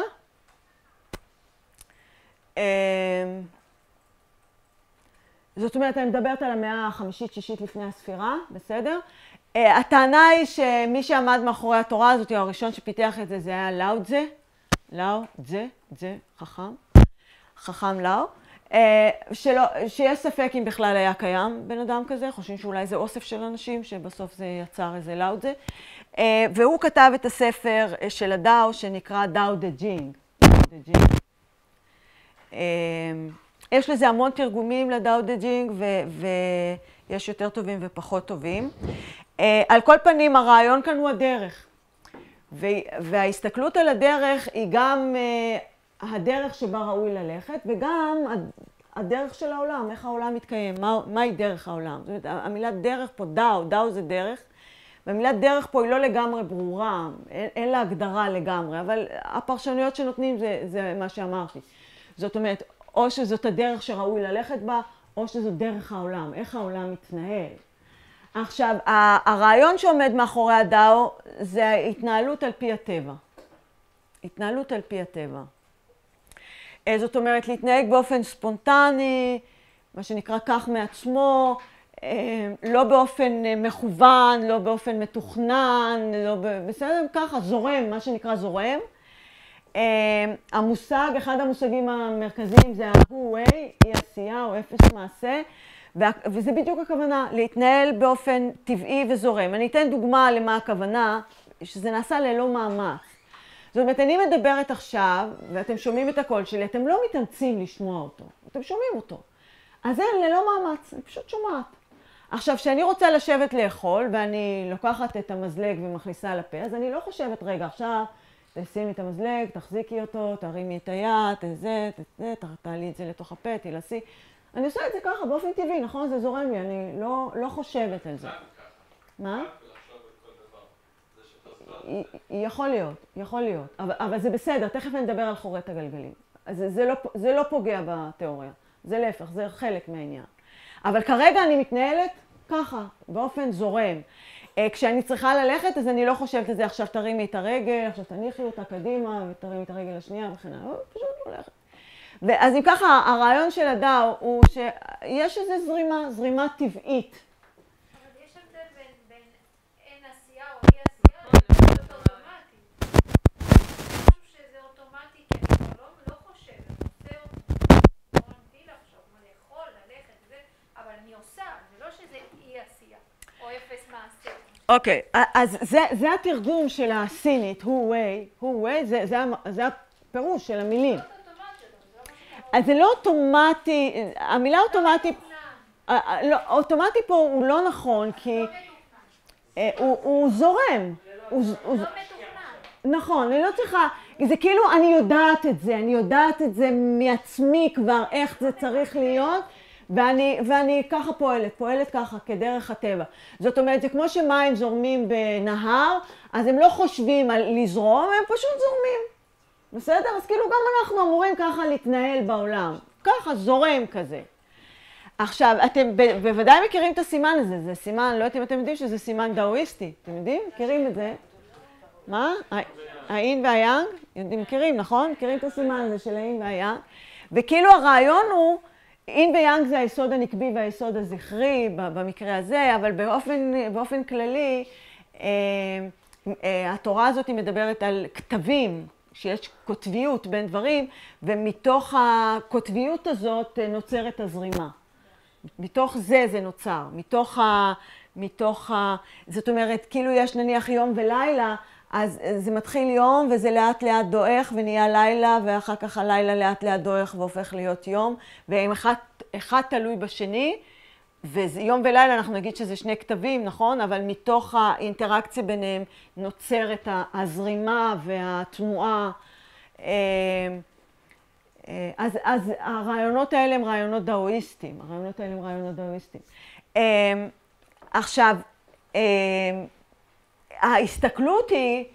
זאת אומרת, אני מדברת על המאה החמישית-שישית לפני הספירה, בסדר? הטענה היא שמי שעמד מאחורי התורה הזאת, או הראשון שפיתח את זה, זה היה לאו תזה. לאו תזה, תזה, חכם. חכם לאו. שלא, שיש ספק אם בכלל היה קיים בן אדם כזה, חושבים שאולי זה אוסף של אנשים, שבסוף זה יצר איזה לאו תזה. והוא כתב את הספר של הדאו, שנקרא דאו דה ג'ינג. יש לזה המון תרגומים לדאו דה ג'ינג, ויש יותר טובים ופחות טובים. על כל פנים, הרעיון כאן הוא הדרך. וההסתכלות על הדרך היא גם הדרך שבה ראוי ללכת, וגם הדרך של העולם, איך העולם מתקיים, מה, מהי דרך העולם. זאת אומרת, המילה דרך פה, דאו, דאו זה דרך, והמילה דרך פה היא לא לגמרי ברורה, אין, אין לה הגדרה לגמרי, אבל הפרשנויות שנותנים זה, זה מה שאמרתי. זאת אומרת, או שזאת הדרך שראוי ללכת בה, או שזאת דרך העולם, איך העולם מתנהל. עכשיו, הרעיון שעומד מאחורי הדאו זה ההתנהלות על פי הטבע. התנהלות על פי הטבע. זאת אומרת, להתנהג באופן ספונטני, מה שנקרא כך מעצמו, לא באופן מכוון, לא באופן מתוכנן, לא בסדר, ככה, זורם, מה שנקרא זורם. המושג, אחד המושגים המרכזיים זה ה-hu-wei, אי עשייה או אפס מעשה, וזה בדיוק הכוונה, להתנהל באופן טבעי וזורם. אני אתן דוגמה למה הכוונה, שזה נעשה ללא מאמץ. זאת אומרת, אני מדברת עכשיו, ואתם שומעים את הקול שלי, אתם לא מתאמצים לשמוע אותו, אתם שומעים אותו. אז זה ללא מאמץ, אני פשוט שומעת. עכשיו, כשאני רוצה לשבת לאכול, ואני לוקחת את המזלג ומכניסה לפה, אז אני לא חושבת, רגע, עכשיו, תשימי את המזלג, תחזיקי אותו, תרימי את היד, תזה, תזה, תעלי את זה לתוך הפה, תלעשי. אני עושה את זה ככה, באופן טבעי, נכון? זה זורם לי, אני לא, לא חושבת על זה. מה? יכול להיות, יכול להיות, אבל, אבל זה בסדר, תכף נדבר על חורת הגלגלים. אז זה, זה, לא, זה לא פוגע בתיאוריה, זה להפך, זה חלק מהעניין. אבל כרגע אני מתנהלת ככה, באופן זורם. כשאני צריכה ללכת, אז אני לא חושבת על זה, עכשיו תרימי את הרגל, עכשיו תניחי אותה קדימה, ותרימי את הרגל השנייה וכן הלאה, פשוט הולכת. ואז אם ככה, הרעיון של הדאו הוא שיש איזו זרימה, זרימה טבעית. אבל יש הבדל בין, בין אין עשייה או אי עשייה, זה אוטומטי. משהו שזה אוטומטי, כי אני לא, לא חושבת, עושה אותו, לא עמדי לחשוב, מה לאכול, ללכת, זה, אבל אני עושה, זה לא שזה אי עשייה, או אפס מעשה. אוקיי, אז זה, זה התרגום של הסינית, hu-wei, hu-wei, זה, זה, זה הפירוש של המילים. אז זה לא אוטומטי, המילה אוטומטי, לא, אוטומטי פה הוא לא נכון, כי אה, הוא, הוא זורם. הוא, הוא, לא מתוכנן. נכון, אני לא צריכה, זה כאילו אני יודעת את זה, אני יודעת את זה מעצמי כבר, איך זה צריך להיות, ואני, ואני ככה פועלת, פועלת ככה כדרך הטבע. זאת אומרת, זה כמו שמים זורמים בנהר, אז הם לא חושבים על לזרום, הם פשוט זורמים. בסדר? אז כאילו גם אנחנו אמורים ככה להתנהל בעולם. ככה, זורם כזה. עכשיו, אתם ב- בוודאי מכירים את הסימן הזה, זה סימן, לא יודעת אם אתם יודעים שזה סימן דאואיסטי. אתם יודעים? מכירים את זה? מה? האין והיאנג? יודעים, מכירים, נכון? מכירים את הסימן הזה של האין והיאנג? וכאילו הרעיון הוא, אין ויאנג זה היסוד הנקבי והיסוד הזכרי במקרה הזה, אבל באופן, באופן כללי, אה, אה, התורה הזאת מדברת על כתבים, שיש כותביות בין דברים, ומתוך הכותביות הזאת נוצרת הזרימה. מתוך זה זה נוצר, מתוך ה... מתוך ה... זאת אומרת, כאילו יש נניח יום ולילה, אז זה מתחיל יום וזה לאט לאט דועך ונהיה לילה, ואחר כך הלילה לאט לאט דועך והופך להיות יום, ואם אחד, אחד תלוי בשני, ויום ולילה אנחנו נגיד שזה שני כתבים, נכון? אבל מתוך האינטראקציה ביניהם נוצרת הזרימה והתנועה. אז, אז הרעיונות האלה הם רעיונות דאואיסטיים, הרעיונות האלה הם רעיונות דאואיסטיים. עכשיו, ההסתכלות היא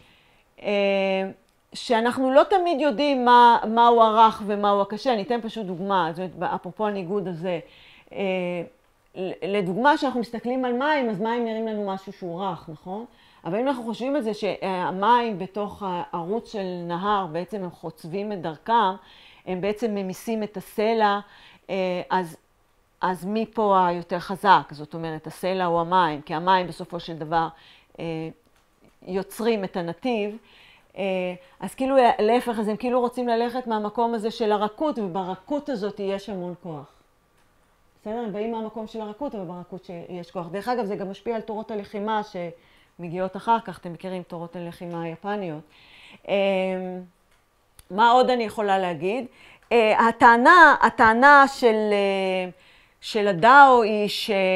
שאנחנו לא תמיד יודעים מה, מהו הרך ומהו הקשה. אני אתן פשוט דוגמה, זאת אומרת, אפרופו הניגוד הזה. לדוגמה, כשאנחנו מסתכלים על מים, אז מים נראים לנו משהו שהוא רך, נכון? אבל אם אנחנו חושבים על זה שהמים בתוך הערוץ של נהר, בעצם הם חוצבים את דרכם, הם בעצם ממיסים את הסלע, אז, אז מי פה היותר חזק? זאת אומרת, הסלע הוא המים, כי המים בסופו של דבר יוצרים את הנתיב. אז כאילו להפך, אז הם כאילו רוצים ללכת מהמקום הזה של הרכות, וברכות הזאת יש המון כוח. בסדר? הם באים מהמקום של הרכות, אבל ברכות שיש כוח. דרך אגב, זה גם משפיע על תורות הלחימה שמגיעות אחר כך, אתם מכירים תורות הלחימה היפניות. מה עוד אני יכולה להגיד? הטענה, הטענה של, של הדאו היא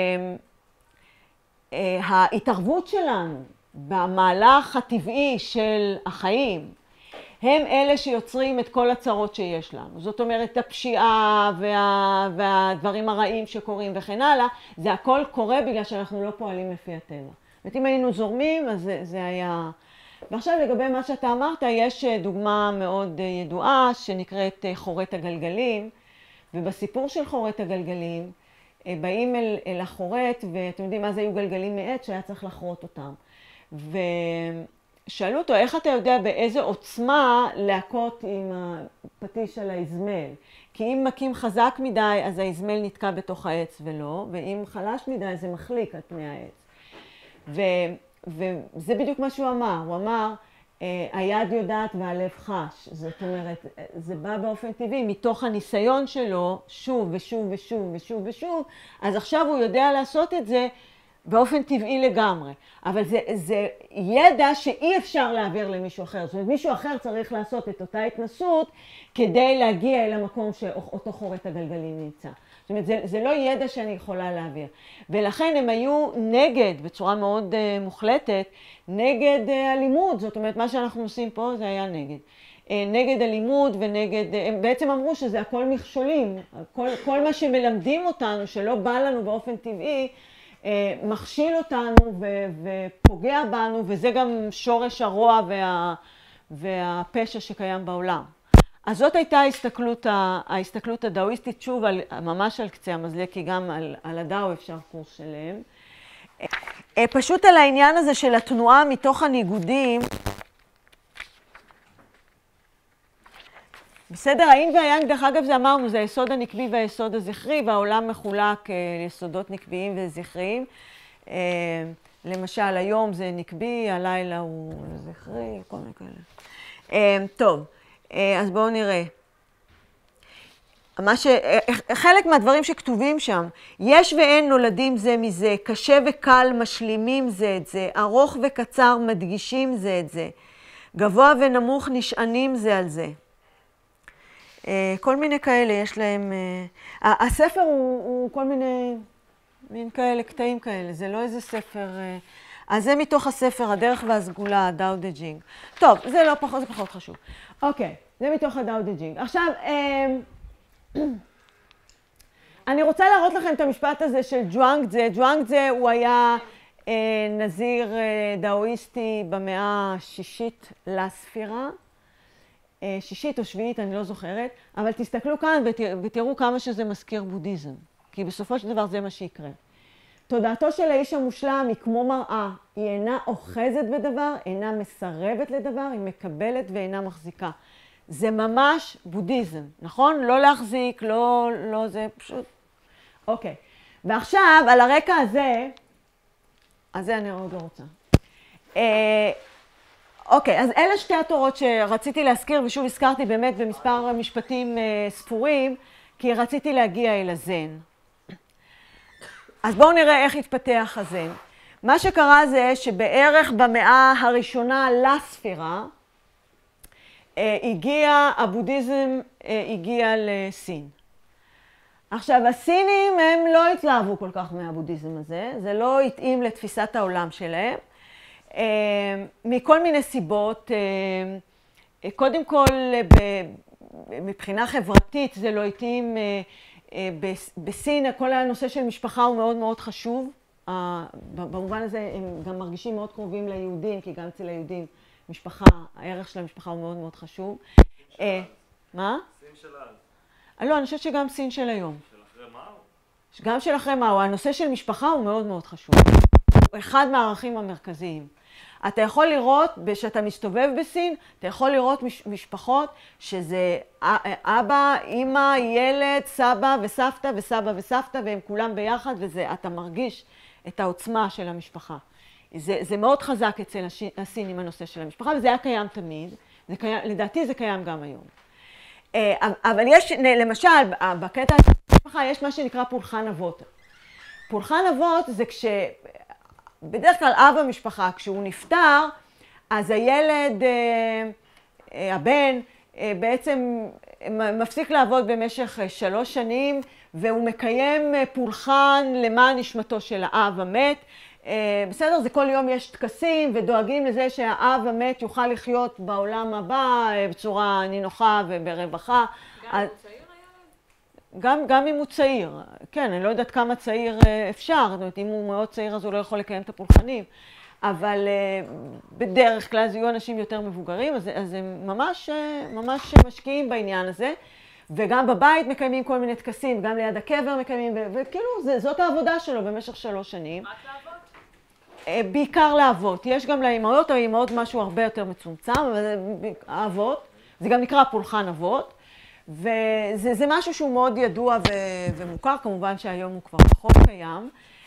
שההתערבות שלנו במהלך הטבעי של החיים, הם אלה שיוצרים את כל הצרות שיש לנו. זאת אומרת, הפשיעה וה, והדברים הרעים שקורים וכן הלאה, זה הכל קורה בגלל שאנחנו לא פועלים לפי הטבע. זאת אומרת, אם היינו זורמים, אז זה, זה היה... ועכשיו לגבי מה שאתה אמרת, יש דוגמה מאוד ידועה שנקראת חורת הגלגלים, ובסיפור של חורת הגלגלים, באים אל, אל החורת, ואתם יודעים מה זה היו גלגלים מעט שהיה צריך לחרות אותם. ושאלו אותו, איך אתה יודע באיזה עוצמה להכות עם הפטיש על האזמל? כי אם מכים חזק מדי, אז האזמל נתקע בתוך העץ ולא, ואם חלש מדי, זה מחליק על פני העץ. ו... וזה בדיוק מה שהוא אמר, הוא אמר, היד יודעת והלב חש, זאת אומרת, זה בא באופן טבעי, מתוך הניסיון שלו, שוב ושוב ושוב ושוב ושוב, אז עכשיו הוא יודע לעשות את זה באופן טבעי לגמרי. אבל זה, זה ידע שאי אפשר להעביר למישהו אחר, זאת אומרת, מישהו אחר צריך לעשות את אותה התנסות, כדי להגיע אל המקום שאותו חורת הגלגלים נמצא. זאת אומרת, זה, זה לא ידע שאני יכולה להעביר. ולכן הם היו נגד, בצורה מאוד uh, מוחלטת, נגד uh, אלימות. זאת אומרת, מה שאנחנו עושים פה זה היה נגד. Uh, נגד אלימות ונגד, uh, הם בעצם אמרו שזה הכל מכשולים. כל, כל מה שמלמדים אותנו, שלא בא לנו באופן טבעי, uh, מכשיל אותנו ו, ופוגע בנו, וזה גם שורש הרוע וה, והפשע שקיים בעולם. אז זאת הייתה ההסתכלות, ההסתכלות הדאואיסטית, שוב, על, ממש על קצה המזלג, כי גם על, על הדאו אפשר קורס שלהם. פשוט על העניין הזה של התנועה מתוך הניגודים. בסדר, האין והיאנג, דרך אגב, זה אמרנו, זה היסוד הנקבי והיסוד הזכרי, והעולם מחולק ליסודות נקביים וזכריים. למשל, היום זה נקבי, הלילה הוא זכרי, כל מיני כאלה. טוב. אז בואו נראה. מה ש... חלק מהדברים שכתובים שם, יש ואין נולדים זה מזה, קשה וקל משלימים זה את זה, ארוך וקצר מדגישים זה את זה, גבוה ונמוך נשענים זה על זה. כל מיני כאלה יש להם... הספר הוא, הוא כל מיני מין כאלה, קטעים כאלה, זה לא איזה ספר... אז זה מתוך הספר, הדרך והסגולה, דאו דה ג'ינג. טוב, זה לא פחות, זה פחות חשוב. אוקיי, זה מתוך הדאו דה ג'ינג. עכשיו, אני רוצה להראות לכם את המשפט הזה של ג'ואנג צזה. ג'ואנג צזה הוא היה נזיר דאואיסטי במאה השישית לספירה. שישית או שביעית, אני לא זוכרת, אבל תסתכלו כאן ותראו כמה שזה מזכיר בודהיזם, כי בסופו של דבר זה מה שיקרה. תודעתו של האיש המושלם היא כמו מראה, היא אינה אוחזת בדבר, אינה מסרבת לדבר, היא מקבלת ואינה מחזיקה. זה ממש בודהיזם, נכון? לא להחזיק, לא, לא זה פשוט. אוקיי, ועכשיו על הרקע הזה, אז זה אני עוד לא רוצה. אוקיי, אז אלה שתי התורות שרציתי להזכיר, ושוב הזכרתי באמת במספר משפטים ספורים, כי רציתי להגיע אל הזן. אז בואו נראה איך התפתח הזן. מה שקרה זה שבערך במאה הראשונה לספירה, הגיע, הבודהיזם הגיע לסין. עכשיו, הסינים הם לא התלהבו כל כך מהבודהיזם הזה, זה לא התאים לתפיסת העולם שלהם. מכל מיני סיבות, קודם כל מבחינה חברתית זה לא התאים, בסין כל הנושא של משפחה הוא מאוד מאוד חשוב, במובן הזה הם גם מרגישים מאוד קרובים ליהודים, כי גם אצל היהודים משפחה, הערך של המשפחה הוא מאוד מאוד חשוב. מה? סין של אז. לא, אני חושבת שגם סין של היום. של אחרי מהו? גם של אחרי מהו, הנושא של משפחה הוא מאוד מאוד חשוב. הוא אחד מהערכים המרכזיים. אתה יכול לראות, כשאתה מסתובב בסין, אתה יכול לראות מש, משפחות שזה אבא, אמא, ילד, סבא וסבתא וסבא וסבתא, והם כולם ביחד, ואתה מרגיש את העוצמה של המשפחה. זה, זה מאוד חזק אצל הסינים הנושא של המשפחה, וזה היה קיים תמיד. זה קיים, לדעתי זה קיים גם היום. אבל יש, למשל, בקטע של המשפחה יש מה שנקרא פולחן אבות. פולחן אבות זה כש... בדרך כלל אב המשפחה, כשהוא נפטר, אז הילד, הבן, בעצם מפסיק לעבוד במשך שלוש שנים, והוא מקיים פולחן למען נשמתו של האב המת. בסדר, זה כל יום יש טקסים ודואגים לזה שהאב המת יוכל לחיות בעולם הבא בצורה נינוחה וברווחה. גם הוא צעיר הילד? גם, גם אם הוא צעיר. כן, אני לא יודעת כמה צעיר אפשר. זאת אומרת, אם הוא מאוד צעיר אז הוא לא יכול לקיים את הפולחנים. אבל בדרך כלל זה יהיו אנשים יותר מבוגרים, אז, אז הם ממש, ממש משקיעים בעניין הזה. וגם בבית מקיימים כל מיני טקסים, גם ליד הקבר מקיימים, וכאילו זה, זאת העבודה שלו במשך שלוש שנים. רק לעבוד? בעיקר לאבות. יש גם לאמהות, או אמהות משהו הרבה יותר מצומצם, אבל האבות, זה גם נקרא פולחן אבות, וזה זה משהו שהוא מאוד ידוע ו, ומוכר, כמובן שהיום הוא כבר פחות קיים.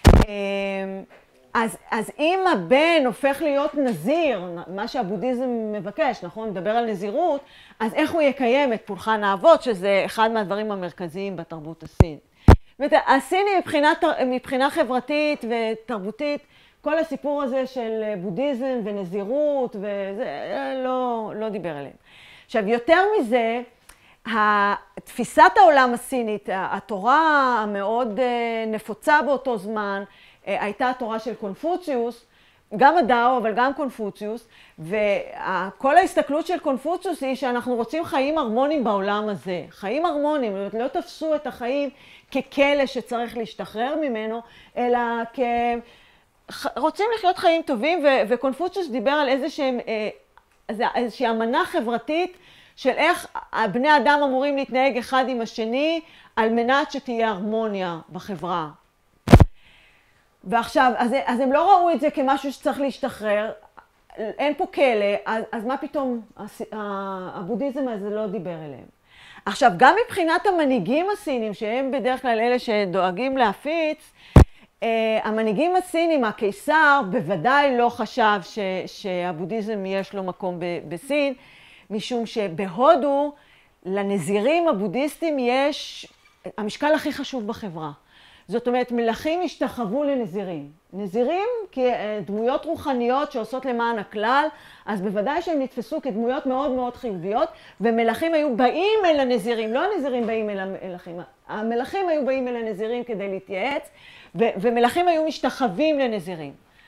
אז, אז אם הבן הופך להיות נזיר, מה שהבודהיזם מבקש, נכון? מדבר על נזירות, אז איך הוא יקיים את פולחן האבות, שזה אחד מהדברים המרכזיים בתרבות הסינית. זאת אומרת, הסינים מבחינה, מבחינה חברתית ותרבותית, כל הסיפור הזה של בודהיזם ונזירות, וזה לא, לא דיבר עליהם. עכשיו, יותר מזה, תפיסת העולם הסינית, התורה המאוד נפוצה באותו זמן, הייתה התורה של קונפוציוס, גם הדאו, אבל גם קונפוציוס, וכל ההסתכלות של קונפוציוס היא שאנחנו רוצים חיים הרמוניים בעולם הזה. חיים הרמוניים, לא תפסו את החיים ככלא שצריך להשתחרר ממנו, אלא כ... רוצים לחיות חיים טובים, וקונפוציוס דיבר על איזושהי, איזושהי אמנה חברתית של איך בני אדם אמורים להתנהג אחד עם השני, על מנת שתהיה הרמוניה בחברה. ועכשיו, אז, אז הם לא ראו את זה כמשהו שצריך להשתחרר, אין פה כלא, אז, אז מה פתאום הבודהיזם הזה לא דיבר אליהם. עכשיו, גם מבחינת המנהיגים הסינים, שהם בדרך כלל אלה שדואגים להפיץ, המנהיגים הסינים, הקיסר, בוודאי לא חשב ש, שהבודהיזם יש לו מקום ב, בסין, משום שבהודו, לנזירים הבודהיסטים יש המשקל הכי חשוב בחברה. זאת אומרת, מלכים השתחוו לנזירים. נזירים כדמויות רוחניות שעושות למען הכלל, אז בוודאי שהם נתפסו כדמויות מאוד מאוד חיוביות, ומלכים היו באים אל הנזירים, לא הנזירים באים אל המלכים, המלכים היו באים אל הנזירים כדי להתייעץ, ו- ומלכים היו משתחווים לנזירים.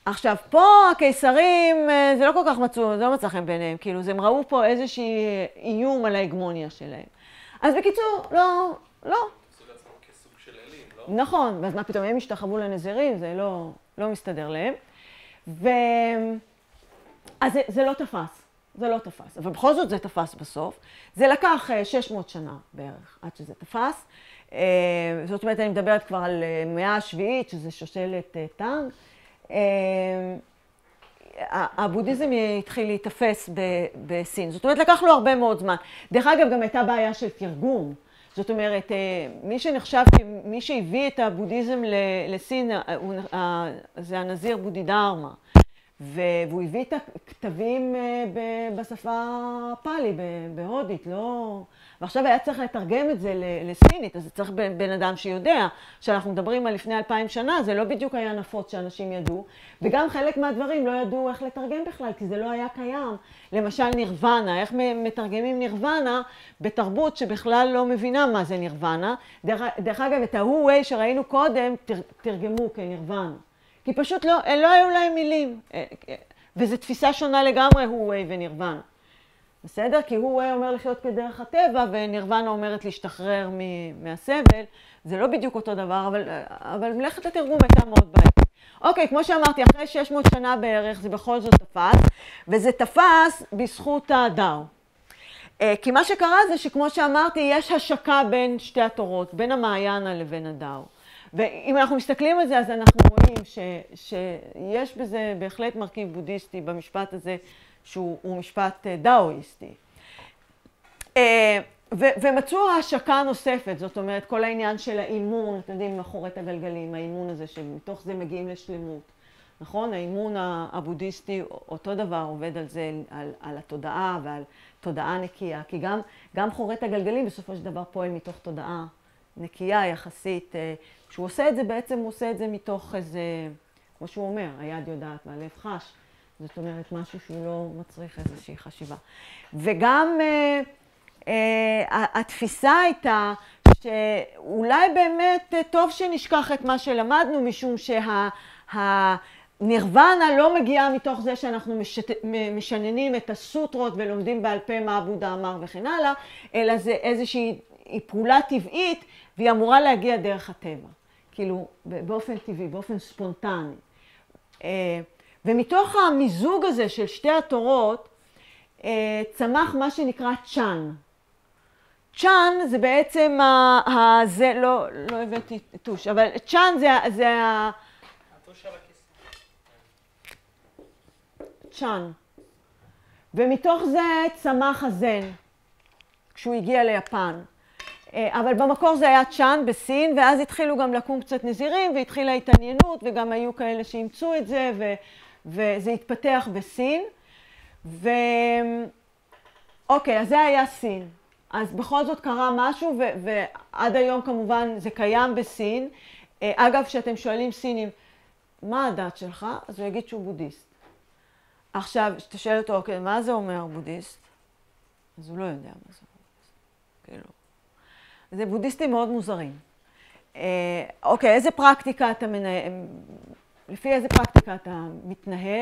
עכשיו, פה הקיסרים, זה לא כל כך מצאו, זה לא מצא חן בעיניהם, כאילו, הם ראו פה איזושהי איום על ההגמוניה שלהם. אז בקיצור, לא, לא. עשו לעצמם כסוג של אלים, לא? נכון, ואז מה פתאום, הם השתחוו לנזירים, זה לא, לא מסתדר להם. ו... אז זה, זה לא תפס, זה לא תפס, אבל בכל זאת זה תפס בסוף. זה לקח שש מאות שנה בערך עד שזה תפס. זאת אומרת, אני מדברת כבר על מאה השביעית, שזה שושלת טאנג. הבודהיזם התחיל להתאפס בסין, זאת אומרת, לקח לו הרבה מאוד זמן. דרך אגב, גם הייתה בעיה של תרגום. זאת אומרת, מי שנחשב כמי שהביא את הבודהיזם לסין, זה הנזיר בודידהרמה. והוא הביא את הכתבים בשפה פאלי, בהודית, לא... ועכשיו היה צריך לתרגם את זה לסינית, אז צריך בן אדם שיודע. כשאנחנו מדברים על לפני אלפיים שנה, זה לא בדיוק היה נפוץ שאנשים ידעו, וגם חלק מהדברים לא ידעו איך לתרגם בכלל, כי זה לא היה קיים. למשל נירוונה, איך מתרגמים נירוונה בתרבות שבכלל לא מבינה מה זה נירוונה. דרך, דרך אגב, את ההוא-ווי שראינו קודם, תרגמו כנירוונה. כי פשוט לא, לא היו להם מילים, וזו תפיסה שונה לגמרי, הוא-ווי ונירוונה. בסדר? כי הוא-ווי אומר לחיות כדרך הטבע, ונירוונה אומרת להשתחרר מהסבל. זה לא בדיוק אותו דבר, אבל, אבל מלאכת התרגום הייתה מאוד בעייתית. אוקיי, כמו שאמרתי, אחרי שש מאות שנה בערך זה בכל זאת תפס, וזה תפס בזכות הדאו. כי מה שקרה זה שכמו שאמרתי, יש השקה בין שתי התורות, בין המעיינה לבין הדאו. ואם אנחנו מסתכלים על זה, אז אנחנו רואים ש, שיש בזה בהחלט מרכיב בודהיסטי במשפט הזה, שהוא משפט דאואיסטי. ו, ומצאו השקה נוספת, זאת אומרת, כל העניין של האימון, אתם יודעים, מאחורי את הגלגלים, האימון הזה, שמתוך זה מגיעים לשלמות. נכון? האימון הבודהיסטי, אותו דבר, עובד על זה, על, על התודעה ועל תודעה נקייה, כי גם, גם חורת הגלגלים בסופו של דבר פועל מתוך תודעה נקייה יחסית. כשהוא עושה את זה, בעצם הוא עושה את זה מתוך איזה, כמו שהוא אומר, היד יודעת והלב חש. זאת אומרת, משהו שהוא לא מצריך איזושהי חשיבה. וגם אה, אה, התפיסה הייתה שאולי באמת טוב שנשכח את מה שלמדנו, משום שהנירוונה לא מגיעה מתוך זה שאנחנו משת, משננים את הסוטרות ולומדים בעל פה מה הבודה אמר וכן הלאה, אלא זה איזושהי פעולה טבעית, והיא אמורה להגיע דרך הטבע. כאילו, באופן טבעי, באופן ספונטני. ומתוך המיזוג הזה של שתי התורות, צמח מה שנקרא צ'אן. צ'אן זה בעצם, ה, זה, לא, לא הבאתי טוש, אבל צ'אן זה, זה ה... הטוש על הכיס. צ'אן. ומתוך זה צמח הזן, כשהוא הגיע ליפן. אבל במקור זה היה צ'אן בסין, ואז התחילו גם לקום קצת נזירים, והתחילה התעניינות, וגם היו כאלה שאימצו את זה, ו... וזה התפתח בסין. ו... אוקיי, אז זה היה סין. אז בכל זאת קרה משהו, ו... ועד היום כמובן זה קיים בסין. אגב, כשאתם שואלים סינים, מה הדת שלך? אז הוא יגיד שהוא בודהיסט. עכשיו, כשאתה שואל אותו, אוקיי, מה זה אומר בודהיסט? אז הוא לא יודע מה זה בודהיסט. כאילו. זה בודהיסטים מאוד מוזרים. אוקיי, איזה פרקטיקה אתה מנהל? לפי איזה פרקטיקה אתה מתנהל?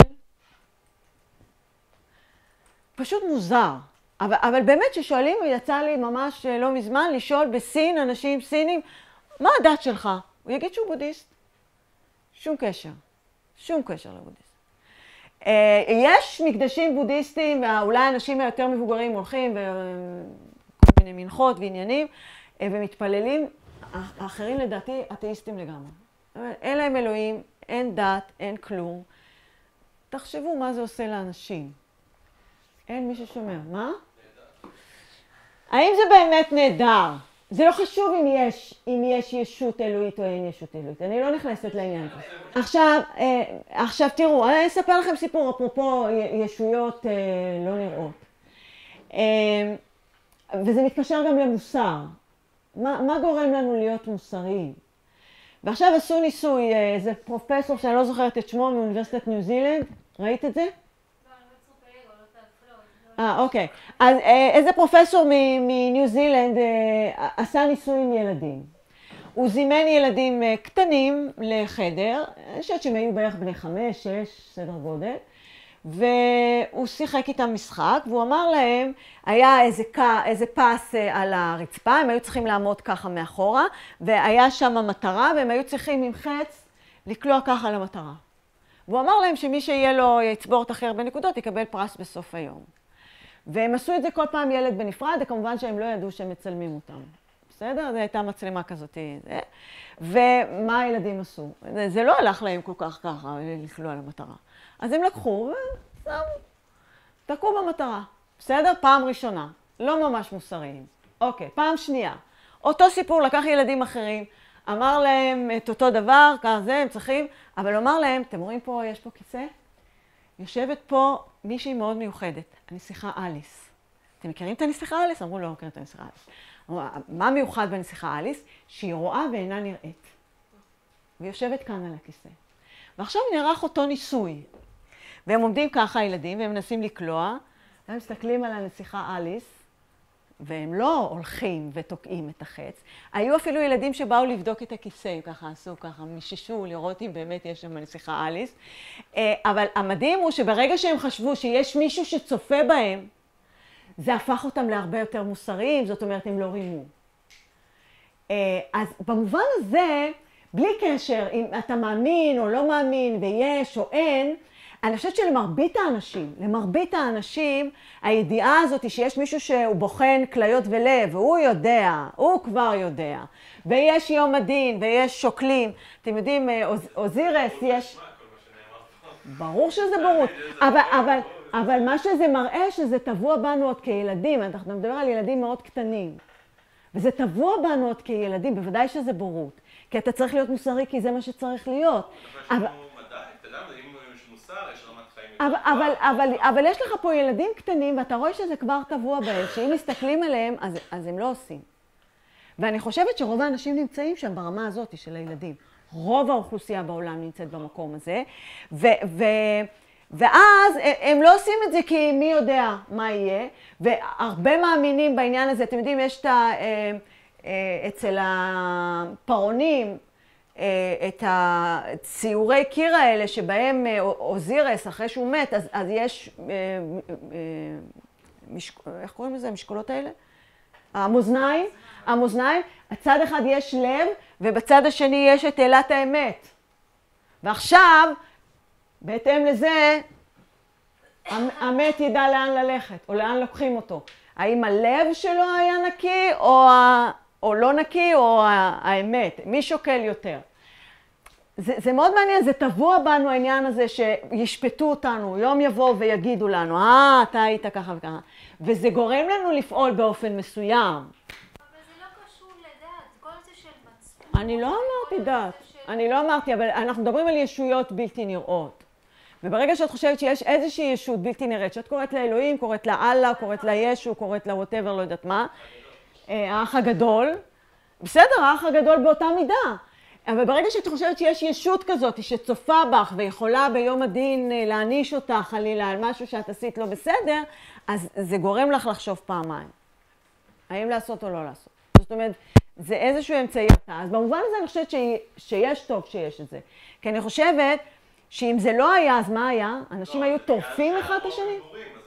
פשוט מוזר. אבל, אבל באמת ששואלים, יצא לי ממש לא מזמן לשאול בסין, אנשים סינים, מה הדת שלך? הוא יגיד שהוא בודהיסט. שום קשר. שום קשר לבודהיסט. יש מקדשים בודהיסטיים, ואולי האנשים היותר מבוגרים הולכים וכל מיני מנחות ועניינים, ומתפללים. האחרים לדעתי אתאיסטים לגמרי. אין להם אלוהים, אין דת, אין כלום. תחשבו מה זה עושה לאנשים. אין מי ששומע. מה? האם זה באמת נהדר? זה לא חשוב אם יש, אם יש ישות אלוהית או אין ישות אלוהית. אני לא נכנסת לעניין הזה. עכשיו, עכשיו תראו, אני אספר לכם סיפור, אפרופו ישויות לא נראות. וזה מתקשר גם למוסר. מה, מה גורם לנו להיות מוסריים? ועכשיו עשו ניסוי, איזה פרופסור שאני לא זוכרת את שמו מאוניברסיטת ניו זילנד, ראית את זה? אה, אוקיי. אז איזה פרופסור מניו זילנד עשה ניסוי עם ילדים. הוא זימן ילדים קטנים לחדר, אני חושבת שהם היו בערך בני חמש, שש, סדר גודל, והוא שיחק איתם משחק, והוא אמר להם, היה איזה, איזה פס על הרצפה, הם היו צריכים לעמוד ככה מאחורה, והיה שם מטרה, והם היו צריכים עם חץ לקלוע ככה למטרה. והוא אמר להם שמי שיהיה לו יצבור את הכי הרבה נקודות, יקבל פרס בסוף היום. והם עשו את זה כל פעם ילד בנפרד, וכמובן שהם לא ידעו שהם מצלמים אותם. בסדר? זו הייתה מצלמה כזאת. זה. ומה הילדים עשו? זה, זה לא הלך להם כל כך ככה, לקלוע למטרה. אז הם לקחו ושמו, תקעו במטרה. בסדר? פעם ראשונה. לא ממש מוסריים. אוקיי, פעם שנייה. אותו סיפור, לקח ילדים אחרים, אמר להם את אותו דבר, כך זה, הם צריכים, אבל הוא אמר להם, אתם רואים פה, יש פה כיסא? יושבת פה מישהי מאוד מיוחדת, הנסיכה אליס. אתם מכירים את הנסיכה אליס? אמרו, לא מכירים את הנסיכה אליס. אמרו, מה מיוחד בנסיכה אליס? שהיא רואה ואינה נראית. והיא יושבת כאן על הכיסא. ועכשיו נערך אותו ניסוי. והם עומדים ככה הילדים, והם מנסים לקלוע, והם מסתכלים על הנסיכה אליס, והם לא הולכים ותוקעים את החץ. היו אפילו ילדים שבאו לבדוק את הכיסא, ככה עשו ככה, מיששו לראות אם באמת יש שם נסיכה אליס. אבל המדהים הוא שברגע שהם חשבו שיש מישהו שצופה בהם, זה הפך אותם להרבה יותר מוסריים, זאת אומרת, הם לא רימו. אז במובן הזה, בלי קשר אם אתה מאמין או לא מאמין ויש או אין, אני חושבת שלמרבית האנשים, למרבית האנשים, הידיעה הזאת היא שיש מישהו שהוא בוחן כליות ולב, והוא יודע, הוא כבר יודע. ויש יום הדין, ויש שוקלים. אתם יודעים, אוזירס, יש... ברור שזה בורות. אבל, אבל, אבל מה שזה מראה שזה טבוע בנו עוד כילדים. אנחנו מדבר על ילדים מאוד קטנים. וזה טבוע בנו עוד כילדים, בוודאי שזה בורות. כי אתה צריך להיות מוסרי, כי זה מה שצריך להיות. אבל... אבל, אבל, אבל, אבל יש לך פה ילדים קטנים, ואתה רואה שזה כבר טבוע בהם, שאם מסתכלים עליהם, אז, אז הם לא עושים. ואני חושבת שרוב האנשים נמצאים שם ברמה הזאת של הילדים. רוב האוכלוסייה בעולם נמצאת במקום הזה, ו, ו, ואז הם לא עושים את זה כי מי יודע מה יהיה, והרבה מאמינים בעניין הזה. אתם יודעים, יש את ה, אצל הפרעונים, את הציורי קיר האלה שבהם אוזירס, אחרי שהוא מת, אז, אז יש, משק, איך קוראים לזה, המשקולות האלה? המאזניים, המאזניים, הצד אחד יש לב, ובצד השני יש את תהילת האמת. ועכשיו, בהתאם לזה, המת ידע לאן ללכת, או לאן לוקחים אותו. האם הלב שלו היה נקי, או ה... או לא נקי, או האמת, מי שוקל יותר. זה, זה מאוד מעניין, זה טבוע בנו העניין הזה שישפטו אותנו, יום יבוא ויגידו לנו, אה, אתה היית ככה וככה. וזה גורם לנו לפעול באופן מסוים. אבל זה לא קשור לדעת, כל זה של מצפון. אני לא אמרתי דעת, אני לא אמרתי, אבל אנחנו מדברים על ישויות בלתי נראות. וברגע שאת חושבת שיש איזושהי ישות בלתי נראית, שאת קוראת לאלוהים, קוראת לאללה, קוראת לישו, קוראת ל-whatever, לא יודעת מה, האח הגדול, בסדר, האח הגדול באותה מידה. אבל ברגע שאת חושבת שיש ישות כזאת שצופה בך ויכולה ביום הדין להעניש אותך חלילה על משהו שאת עשית לא בסדר, אז זה גורם לך לחשוב פעמיים. האם לעשות או לא לעשות. זאת אומרת, זה איזשהו אמצעי הרתעה. אז במובן הזה אני חושבת שיש טוב שיש את זה. כי אני חושבת שאם זה לא היה, אז מה היה? אנשים היו טורפים אחד את השני?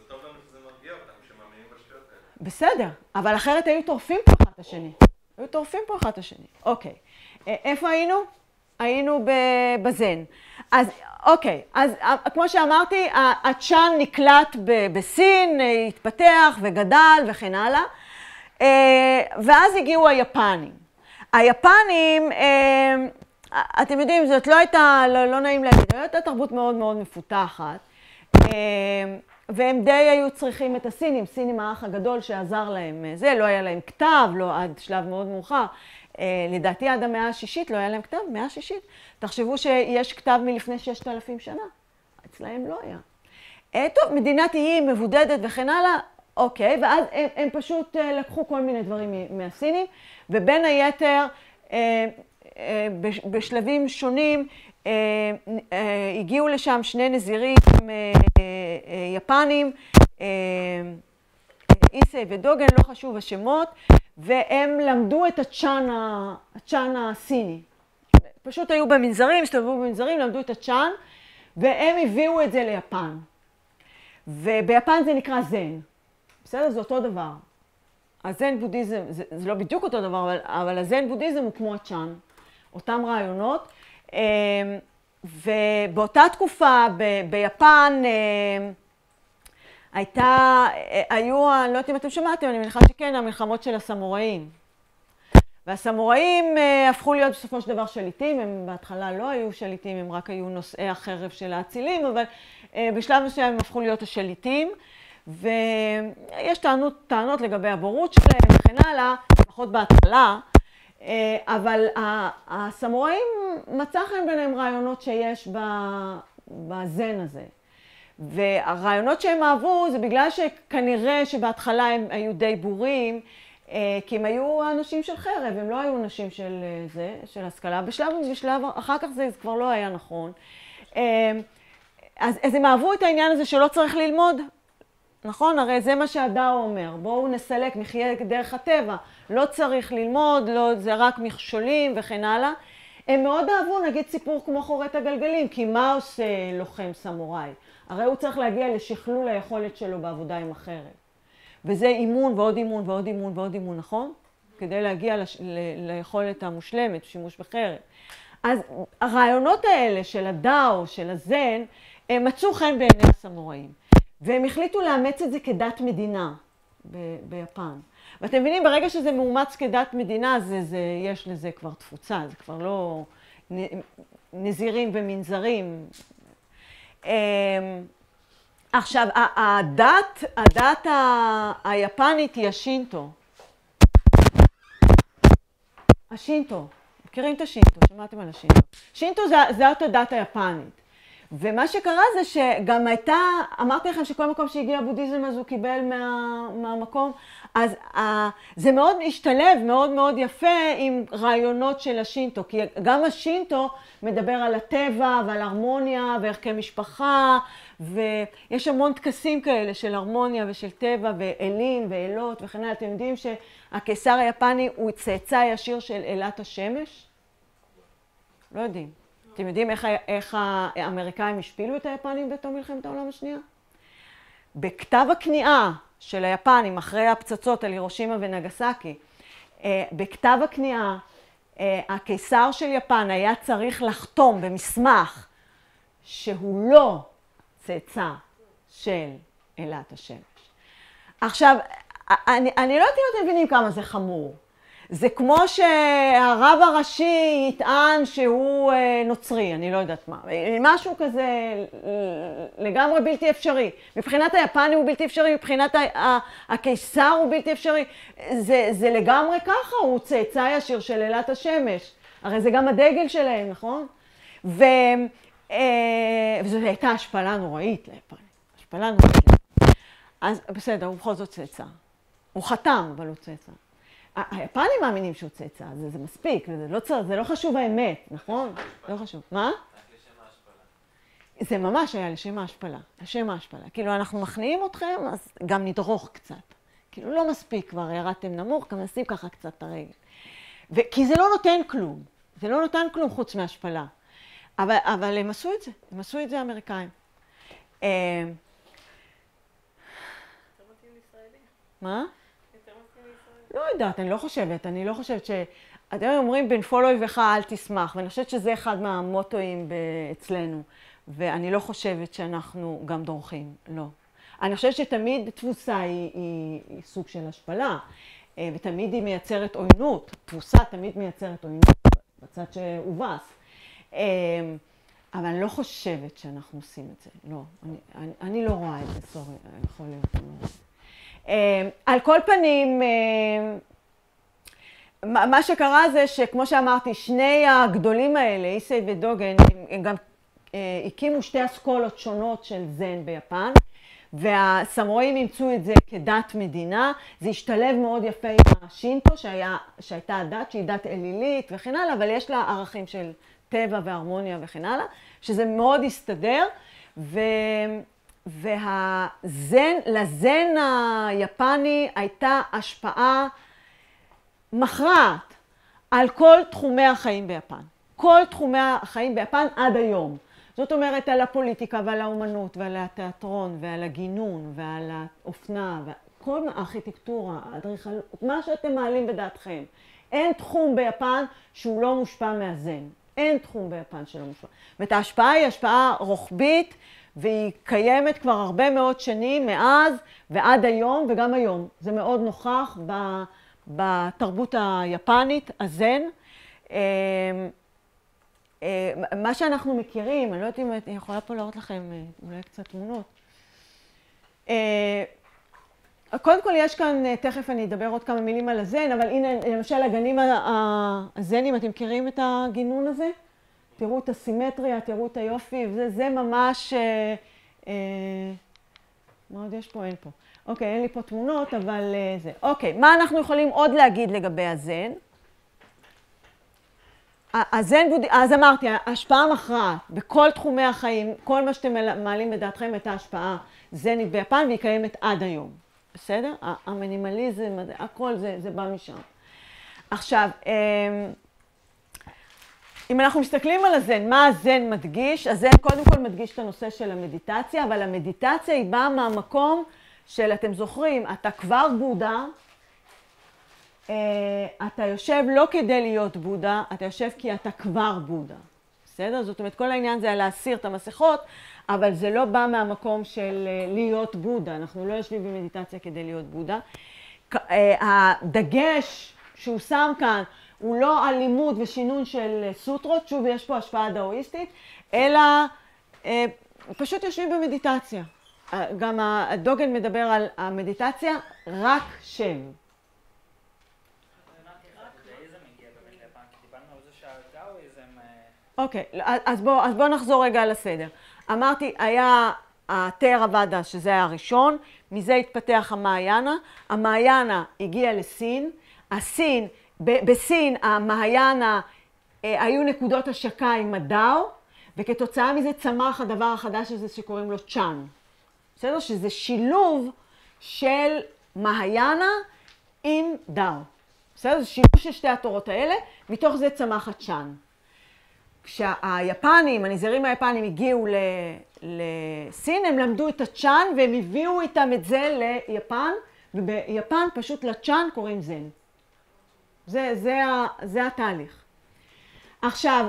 בסדר, אבל אחרת היו טורפים פה אחד את השני. היו טורפים פה אחד את השני. אוקיי. איפה היינו? היינו בזן. אז אוקיי, אז כמו שאמרתי, הצ'אן נקלט בסין, התפתח וגדל וכן הלאה. ואז הגיעו היפנים. היפנים, אתם יודעים, זאת לא הייתה, לא, לא נעים להגיד, זאת הייתה תרבות מאוד מאוד מפותחת. והם די היו צריכים את הסינים, סינים האח הגדול שעזר להם. זה לא היה להם כתב, לא עד שלב מאוד מאוחר. לדעתי עד המאה השישית לא היה להם כתב, מאה השישית. תחשבו שיש כתב מלפני ששת אלפים שנה. אצלהם לא היה. טוב, מדינת היא מבודדת וכן הלאה, אוקיי, ואז הם, הם פשוט לקחו כל מיני דברים מהסינים, ובין היתר, בשלבים שונים, הגיעו לשם שני נזירים יפנים, איסי ודוגן, לא חשוב השמות, והם למדו את הצ'אן, הצ'אן הסיני. פשוט היו במנזרים, הסתובבו במנזרים, למדו את הצ'אן, והם הביאו את זה ליפן. וביפן זה נקרא זן. בסדר? זה אותו דבר. הזן בודהיזם, זה, זה לא בדיוק אותו דבר, אבל, אבל הזן בודהיזם הוא כמו הצ'אן. אותם רעיונות. ובאותה תקופה ב, ביפן הייתה, היו, אני לא יודעת אם אתם שמעתם, אני מניחה שכן, המלחמות של הסמוראים. והסמוראים הפכו להיות בסופו של דבר שליטים, הם בהתחלה לא היו שליטים, הם רק היו נושאי החרב של האצילים, אבל בשלב מסוים הם הפכו להיות השליטים, ויש טענות, טענות לגבי הבורות שלהם וכן הלאה, לפחות בהתחלה, אבל הסמוראים מצא חן ביניהם רעיונות שיש בזן הזה. והרעיונות שהם אהבו זה בגלל שכנראה שבהתחלה הם היו די בורים, כי הם היו אנשים של חרב, הם לא היו אנשים של זה, של השכלה. בשלב, בשלב, אחר כך זה כבר לא היה נכון. אז, אז הם אהבו את העניין הזה שלא צריך ללמוד. נכון? הרי זה מה שהדאו אומר. בואו נסלק, נחיה דרך הטבע. לא צריך ללמוד, לא, זה רק מכשולים וכן הלאה. הם מאוד אהבו, נגיד, סיפור כמו חורת הגלגלים, כי מה עושה לוחם סמוראי? הרי הוא צריך להגיע לשכלול היכולת שלו בעבודה עם החרב. וזה אימון ועוד אימון ועוד אימון ועוד אימון, נכון? כדי להגיע לש... ל... ליכולת המושלמת, שימוש בחרב. אז הרעיונות האלה של הדאו, של הזן, הם מצאו חן בעיני הסמוראים. והם החליטו לאמץ את זה כדת מדינה ב... ביפן. ואתם מבינים, ברגע שזה מאומץ כדת מדינה, זה, זה, יש לזה כבר תפוצה, זה כבר לא נזירים ומנזרים. עכשיו, הדת, הדת היפנית היא השינטו. השינטו. מכירים את השינטו? שמעתם על השינטו. שינטו זה, זה אותה דת היפנית. ומה שקרה זה שגם הייתה, אמרתי לכם שכל מקום שהגיע הבודהיזם אז הוא קיבל מה, מהמקום, אז uh, זה מאוד השתלב, מאוד מאוד יפה עם רעיונות של השינטו, כי גם השינטו מדבר על הטבע ועל הרמוניה וערכי משפחה, ויש המון טקסים כאלה של הרמוניה ושל טבע ואלים ואלות וכן הלאה. אתם יודעים שהקיסר היפני הוא צאצא ישיר של אלת השמש? לא יודעים. אתם יודעים איך, איך האמריקאים השפילו את היפנים בתום מלחמת העולם השנייה? בכתב הכניעה של היפנים, אחרי הפצצות על הירושימה ונגסקי, בכתב הכניעה, הקיסר של יפן היה צריך לחתום במסמך שהוא לא צאצא של אלת השמש. עכשיו, אני, אני לא יודעת אם אתם מבינים כמה זה חמור. זה כמו שהרב הראשי יטען שהוא נוצרי, אני לא יודעת מה. משהו כזה לגמרי בלתי אפשרי. מבחינת היפני הוא בלתי אפשרי, מבחינת הקיסר הוא בלתי אפשרי. זה, זה לגמרי ככה, הוא צאצא ישיר של אלת השמש. הרי זה גם הדגל שלהם, נכון? ו, וזו הייתה השפלה נוראית ליפני. השפלה נוראית. אז בסדר, הוא בכל זאת צאצא. הוא חתם, אבל הוא צאצא. היפנים מאמינים שהוא צאצא, זה, זה מספיק, זה לא, צר, זה לא חשוב האמת, נכון? לא חשוב. מה? רק לשם ההשפלה. זה ממש היה לשם ההשפלה, לשם ההשפלה. כאילו, אנחנו מכניעים אתכם, אז גם נדרוך קצת. כאילו, לא מספיק כבר, ירדתם נמוך, גם נשים ככה קצת את הרגל. ו- כי זה לא נותן כלום, זה לא נותן כלום חוץ מהשפלה. אבל, אבל הם עשו את זה, הם עשו את זה האמריקאים. יותר מתאים לישראלי. מה? יותר מתאים לישראלי. לא יודעת, אני לא חושבת, אני לא חושבת ש... אתם אומרים, בין פול אויבך אל תשמח, ואני חושבת שזה אחד מהמוטואים אצלנו, ואני לא חושבת שאנחנו גם דורכים, לא. אני חושבת שתמיד תבוסה היא, היא, היא סוג של השפלה, ותמיד היא מייצרת עוינות, תבוסה תמיד מייצרת עוינות בצד שהובס. אבל אני לא חושבת שאנחנו עושים את זה, לא. אני, אני, אני לא רואה את זה, סורי, יכול להיות, אני לא רואה את זה. על כל פנים, מה שקרה זה שכמו שאמרתי, שני הגדולים האלה, איסי ודוגן, הם גם הקימו שתי אסכולות שונות של זן ביפן, והסמוראים אימצו את זה כדת מדינה. זה השתלב מאוד יפה עם השינטו, שהיה, שהייתה הדת שהיא דת אלילית וכן הלאה, אבל יש לה ערכים של טבע והרמוניה וכן הלאה, שזה מאוד הסתדר, ו... והזן, לזן היפני הייתה השפעה מכרעת על כל תחומי החיים ביפן. כל תחומי החיים ביפן עד היום. זאת אומרת, על הפוליטיקה ועל האומנות ועל התיאטרון ועל הגינון ועל האופנה וכל הארכיטקטורה, האדריכלות, מה שאתם מעלים בדעתכם. אין תחום ביפן שהוא לא מושפע מהזן. אין תחום ביפן שלא מושפע. ואת ההשפעה היא השפעה רוחבית, והיא קיימת כבר הרבה מאוד שנים, מאז ועד היום, וגם היום. זה מאוד נוכח בתרבות היפנית, הזן. מה שאנחנו מכירים, אני לא יודעת אם אני יכולה פה להראות לכם אולי קצת תמונות. קודם כל יש כאן, תכף אני אדבר עוד כמה מילים על הזן, אבל הנה למשל הגנים הזנים, אתם מכירים את הגינון הזה? תראו את הסימטריה, תראו את היופי, זה, זה ממש... אה, אה, מה עוד יש פה? אין פה. אוקיי, אין לי פה תמונות, אבל אה, זה. אוקיי, מה אנחנו יכולים עוד להגיד לגבי הזן? הזן, אז אמרתי, ההשפעה מכרעת בכל תחומי החיים, כל מה שאתם מעלים בדעתכם הייתה השפעה זנית ביפן, והיא קיימת עד היום. בסדר? המינימליזם, הכל זה, זה בא משם. עכשיו, אה, אם אנחנו מסתכלים על הזן, מה הזן מדגיש? הזן קודם כל מדגיש את הנושא של המדיטציה, אבל המדיטציה היא באה מהמקום של, אתם זוכרים, אתה כבר בודה, אתה יושב לא כדי להיות בודה, אתה יושב כי אתה כבר בודה. בסדר? זאת אומרת, כל העניין זה להסיר את המסכות, אבל זה לא בא מהמקום של להיות בודה. אנחנו לא יושבים במדיטציה כדי להיות בודה. הדגש שהוא שם כאן, הוא לא על לימוד ושינון של סוטרות, שוב יש פה השפעה דאואיסטית, אלא אה, פשוט יושבים במדיטציה. גם הדוגן מדבר על המדיטציה, רק שם. אוקיי, אז בואו אז בוא נחזור רגע על הסדר. אמרתי, היה התיארוואדה, שזה היה הראשון, מזה התפתח המעיינה. המעיינה הגיע לסין, הסין, בסין, המהיאנה, היו נקודות השקה עם הדאו, וכתוצאה מזה צמח הדבר החדש הזה שקוראים לו צ'אן. בסדר? שזה שילוב של מהיאנה עם דאו. בסדר? זה שילוב של שתי התורות האלה, מתוך זה צמח הצ'אן. כשהיפנים, הנזירים היפנים הגיעו לסין, הם למדו את הצ'אן והם הביאו איתם את זה ליפן, וביפן פשוט לצ'אן קוראים זן. זה, זה, זה התהליך. עכשיו,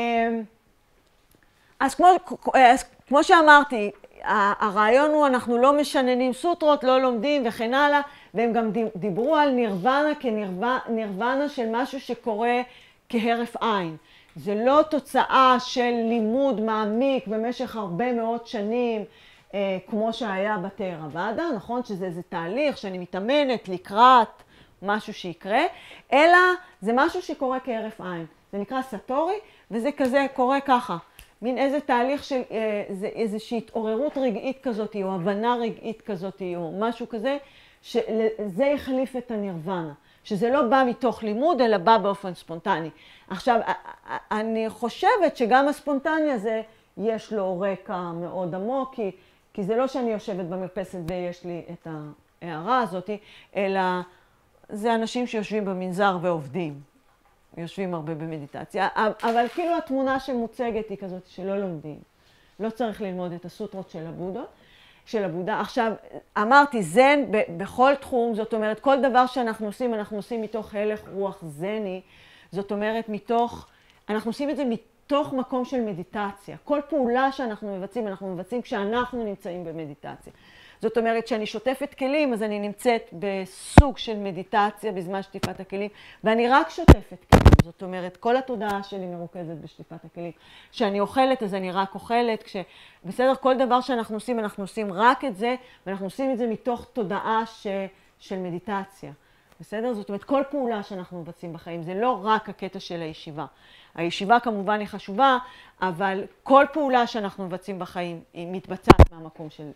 אז כמו, אז כמו שאמרתי, הרעיון הוא, אנחנו לא משננים סוטרות, לא לומדים וכן הלאה, והם גם דיברו על נירוונה כנירוונה של משהו שקורה כהרף עין. זה לא תוצאה של לימוד מעמיק במשך הרבה מאוד שנים, כמו שהיה בתיארוואדה, נכון? שזה איזה תהליך שאני מתאמנת לקראת משהו שיקרה, אלא זה משהו שקורה כהרף עין. זה נקרא סטורי, וזה כזה קורה ככה. מין איזה תהליך של איזושהי התעוררות רגעית כזאת, או הבנה רגעית כזאת, או משהו כזה, שזה יחליף את הנירוונה. שזה לא בא מתוך לימוד, אלא בא באופן ספונטני. עכשיו, אני חושבת שגם הספונטני הזה, יש לו רקע מאוד עמוק, כי, כי זה לא שאני יושבת במרפסת ויש לי את ההערה הזאת, אלא זה אנשים שיושבים במנזר ועובדים. יושבים הרבה במדיטציה, אבל כאילו התמונה שמוצגת היא כזאת שלא לומדים. לא צריך ללמוד את הסוטרות של הבודה. של הבודה. עכשיו, אמרתי, זן בכל תחום, זאת אומרת, כל דבר שאנחנו עושים, אנחנו עושים מתוך הלך רוח זני, זאת אומרת, מתוך, אנחנו עושים את זה מתוך מקום של מדיטציה. כל פעולה שאנחנו מבצעים, אנחנו מבצעים כשאנחנו נמצאים במדיטציה. זאת אומרת, כשאני שוטפת כלים, אז אני נמצאת בסוג של מדיטציה בזמן שטיפת הכלים, ואני רק שוטפת כלים. זאת אומרת, כל התודעה שלי מרוכזת בשטיפת הכלים. כשאני אוכלת, אז אני רק אוכלת. כש... בסדר, כל דבר שאנחנו עושים, אנחנו עושים רק את זה, ואנחנו עושים את זה מתוך תודעה ש... של מדיטציה. בסדר? זאת אומרת, כל פעולה שאנחנו מבצעים בחיים, זה לא רק הקטע של הישיבה. הישיבה כמובן היא חשובה, אבל כל פעולה שאנחנו מבצעים בחיים, היא מתבצעת מהמקום של...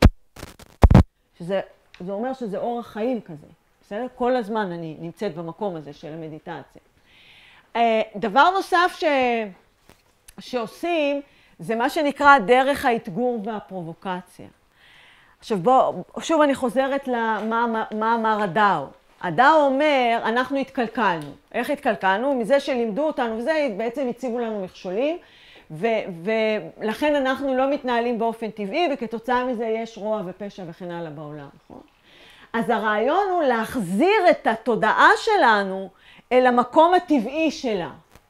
שזה, זה אומר שזה אורח חיים כזה. בסדר? כל הזמן אני נמצאת במקום הזה של המדיטציה. דבר נוסף ש... שעושים, זה מה שנקרא דרך האתגור והפרובוקציה. עכשיו בואו, שוב אני חוזרת למה מה אמר הדאו. הדאו אומר, אנחנו התקלקלנו. איך התקלקלנו? מזה שלימדו אותנו, וזה בעצם הציבו לנו מכשולים, ו- ולכן אנחנו לא מתנהלים באופן טבעי, וכתוצאה מזה יש רוע ופשע וכן הלאה בעולם, נכון? אז הרעיון הוא להחזיר את התודעה שלנו אל המקום הטבעי שלה.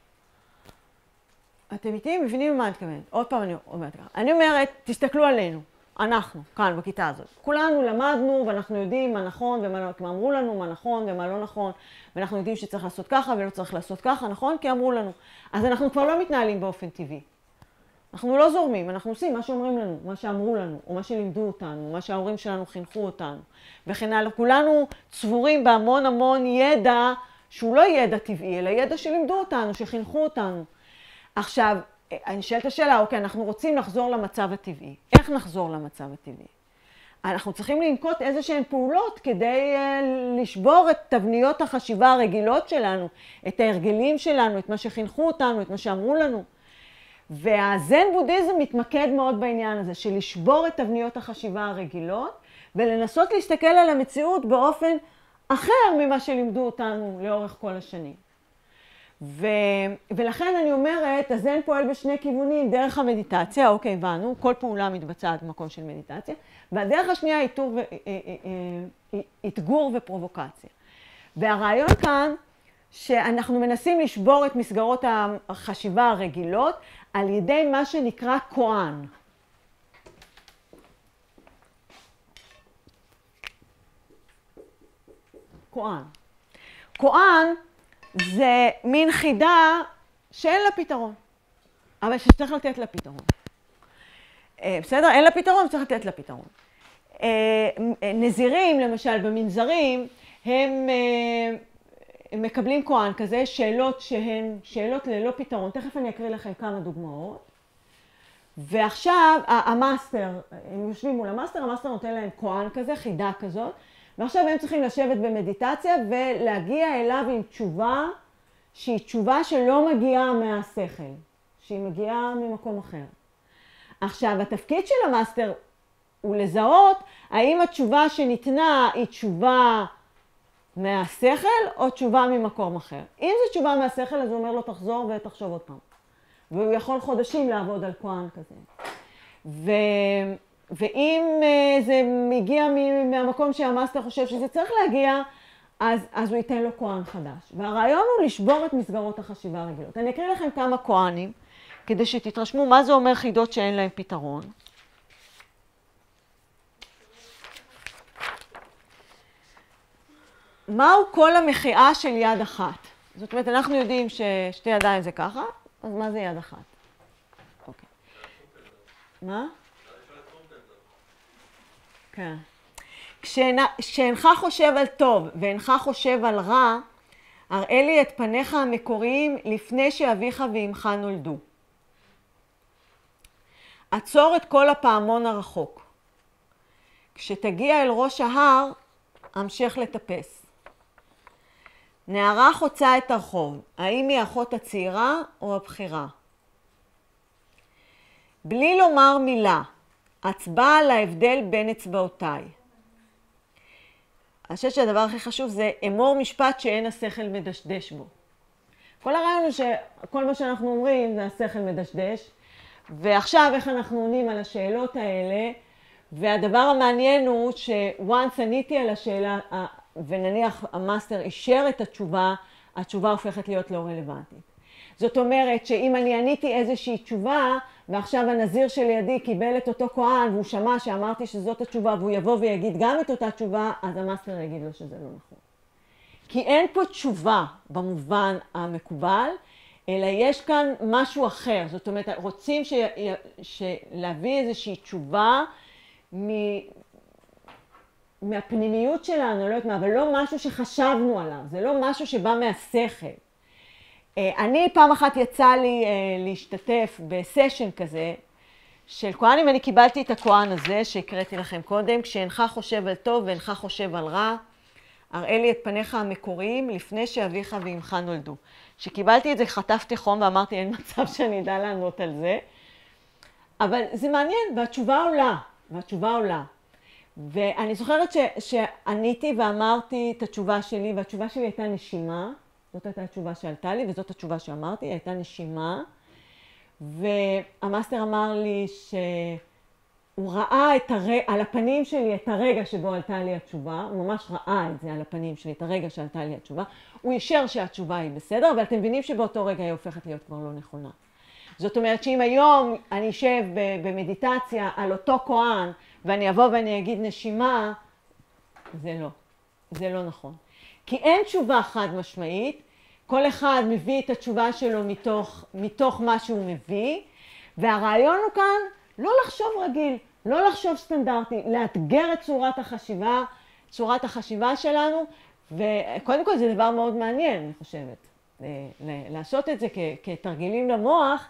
אתם איתי מבינים מה אני מתכוונת? עוד פעם אני אומרת ככה. אני אומרת, תסתכלו עלינו, אנחנו, כאן, בכיתה הזאת. כולנו למדנו ואנחנו יודעים מה נכון ומה לא, אמרו לנו מה נכון ומה לא נכון, ואנחנו יודעים שצריך לעשות ככה ולא צריך לעשות ככה, נכון? כי אמרו לנו. אז אנחנו כבר לא מתנהלים באופן טבעי. אנחנו לא זורמים, אנחנו עושים מה שאומרים לנו, מה שאמרו לנו, או מה שלימדו אותנו, מה שההורים שלנו חינכו אותנו, וכן הלאה. כולנו צבורים בהמון המון ידע שהוא לא ידע טבעי, אלא ידע שלימדו אותנו, שחינכו אותנו. עכשיו, אני שואלת השאלה, אוקיי, אנחנו רוצים לחזור למצב הטבעי. איך נחזור למצב הטבעי? אנחנו צריכים לנקוט איזה שהן פעולות כדי uh, לשבור את תבניות החשיבה הרגילות שלנו, את ההרגלים שלנו, את מה שחינכו אותנו, את מה שאמרו לנו. והזן בודהיזם מתמקד מאוד בעניין הזה, של לשבור את תבניות החשיבה הרגילות, ולנסות להסתכל על המציאות באופן אחר ממה שלימדו אותנו לאורך כל השנים. ו... ולכן אני אומרת, הזן פועל בשני כיוונים, דרך המדיטציה, אוקיי, הבנו, כל פעולה מתבצעת במקום של מדיטציה, והדרך השנייה היא איתור ו... אתגור ופרובוקציה. והרעיון כאן, שאנחנו מנסים לשבור את מסגרות החשיבה הרגילות, על ידי מה שנקרא קואן. קואן. קואן זה מין חידה שאין לה פתרון, אבל שצריך לתת לה פתרון. בסדר? אין לה פתרון, צריך לתת לה פתרון. נזירים, למשל, במנזרים, הם... הם מקבלים קואן כזה, שאלות שהן שאלות ללא פתרון. תכף אני אקריא לכם כמה דוגמאות. ועכשיו המאסטר, הם יושבים מול המאסטר, המאסטר נותן להם קואן כזה, חידה כזאת, ועכשיו הם צריכים לשבת במדיטציה ולהגיע אליו עם תשובה, שהיא תשובה שלא מגיעה מהשכל, שהיא מגיעה ממקום אחר. עכשיו, התפקיד של המאסטר הוא לזהות האם התשובה שניתנה היא תשובה מהשכל או תשובה ממקום אחר. אם זו תשובה מהשכל, אז הוא אומר לו תחזור ותחשוב עוד פעם. והוא יכול חודשים לעבוד על קואן כזה. ו... ואם זה מגיע מהמקום שהמאסטר חושב שזה צריך להגיע, אז, אז הוא ייתן לו קואן חדש. והרעיון הוא לשבור את מסגרות החשיבה הרגילות. אני אקריא לכם כמה קואנים, כדי שתתרשמו מה זה אומר חידות שאין להם פתרון. מהו כל המחיאה של יד אחת? זאת אומרת, אנחנו יודעים ששתי ידיים זה ככה, אז מה זה יד אחת? אוקיי. מה? כן. כשאינך חושב על טוב ואינך חושב על רע, הראה לי את פניך המקוריים לפני שאביך ואמך נולדו. עצור את כל הפעמון הרחוק. כשתגיע אל ראש ההר, המשך לטפס. נערה חוצה את הרחוב, האם היא אחות הצעירה או הבכירה? בלי לומר מילה, הצבעה על ההבדל בין אצבעותיי. אני חושבת שהדבר הכי חשוב זה אמור משפט שאין השכל מדשדש בו. כל הרעיון הוא שכל מה שאנחנו אומרים זה השכל מדשדש, ועכשיו איך אנחנו עונים על השאלות האלה, והדבר המעניין הוא ש-once עניתי על השאלה, ונניח המאסטר אישר את התשובה, התשובה הופכת להיות לא רלוונטית. זאת אומרת שאם אני עניתי איזושהי תשובה, ועכשיו הנזיר שלידי קיבל את אותו קואן, והוא שמע שאמרתי שזאת התשובה, והוא יבוא ויגיד גם את אותה תשובה, אז המאסטר יגיד לו שזה לא נכון. כי אין פה תשובה במובן המקובל, אלא יש כאן משהו אחר. זאת אומרת, רוצים ש... להביא איזושהי תשובה מ... מהפנימיות שלנו, לא יודעת מה, אבל לא משהו שחשבנו עליו, זה לא משהו שבא מהשכל. אני פעם אחת יצא לי להשתתף בסשן כזה של קואנים, ואני קיבלתי את הקואן הזה שהקראתי לכם קודם, כשאינך חושב על טוב ואינך חושב על רע, הראה לי את פניך המקוריים לפני שאביך ואמך נולדו. כשקיבלתי את זה חטפתי חום ואמרתי אין מצב שאני אדע לענות על זה, אבל זה מעניין, והתשובה עולה, והתשובה עולה. ואני זוכרת ש, שעניתי ואמרתי את התשובה שלי, והתשובה שלי הייתה נשימה. זאת הייתה התשובה שעלתה לי, וזאת התשובה שאמרתי, הייתה נשימה. והמאסטר אמר לי שהוא ראה את הרגע, על הפנים שלי את הרגע שבו עלתה לי התשובה, הוא ממש ראה את זה על הפנים שלי, את הרגע שעלתה לי התשובה. הוא אישר שהתשובה היא בסדר, אבל אתם מבינים שבאותו רגע היא הופכת להיות כבר לא נכונה. זאת אומרת שאם היום אני אשב במדיטציה על אותו כהן, ואני אבוא ואני אגיד נשימה, זה לא, זה לא נכון. כי אין תשובה חד משמעית, כל אחד מביא את התשובה שלו מתוך, מתוך מה שהוא מביא, והרעיון הוא כאן לא לחשוב רגיל, לא לחשוב סטנדרטי, לאתגר את צורת החשיבה, צורת החשיבה שלנו, וקודם כל זה דבר מאוד מעניין, אני חושבת, לעשות את זה כתרגילים למוח,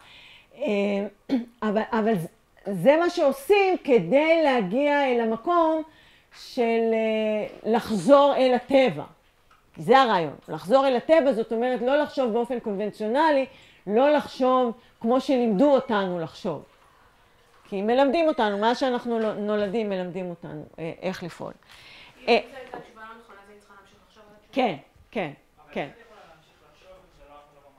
אבל, אבל זה מה שעושים כדי להגיע אל המקום של לחזור אל הטבע. זה הרעיון. לחזור אל הטבע, זאת אומרת לא לחשוב באופן קונבנציונלי, לא לחשוב כמו שלימדו אותנו לחשוב. כי מלמדים אותנו, מה שאנחנו נולדים מלמדים אותנו, איך לפעול. אם זו הייתה תשובה לא נכונה, אז אני צריכה להמשיך לחשוב על התשובה? כן, כן, כן. אבל איך את יכולה להמשיך לחשוב אם זה לא יכול לבוא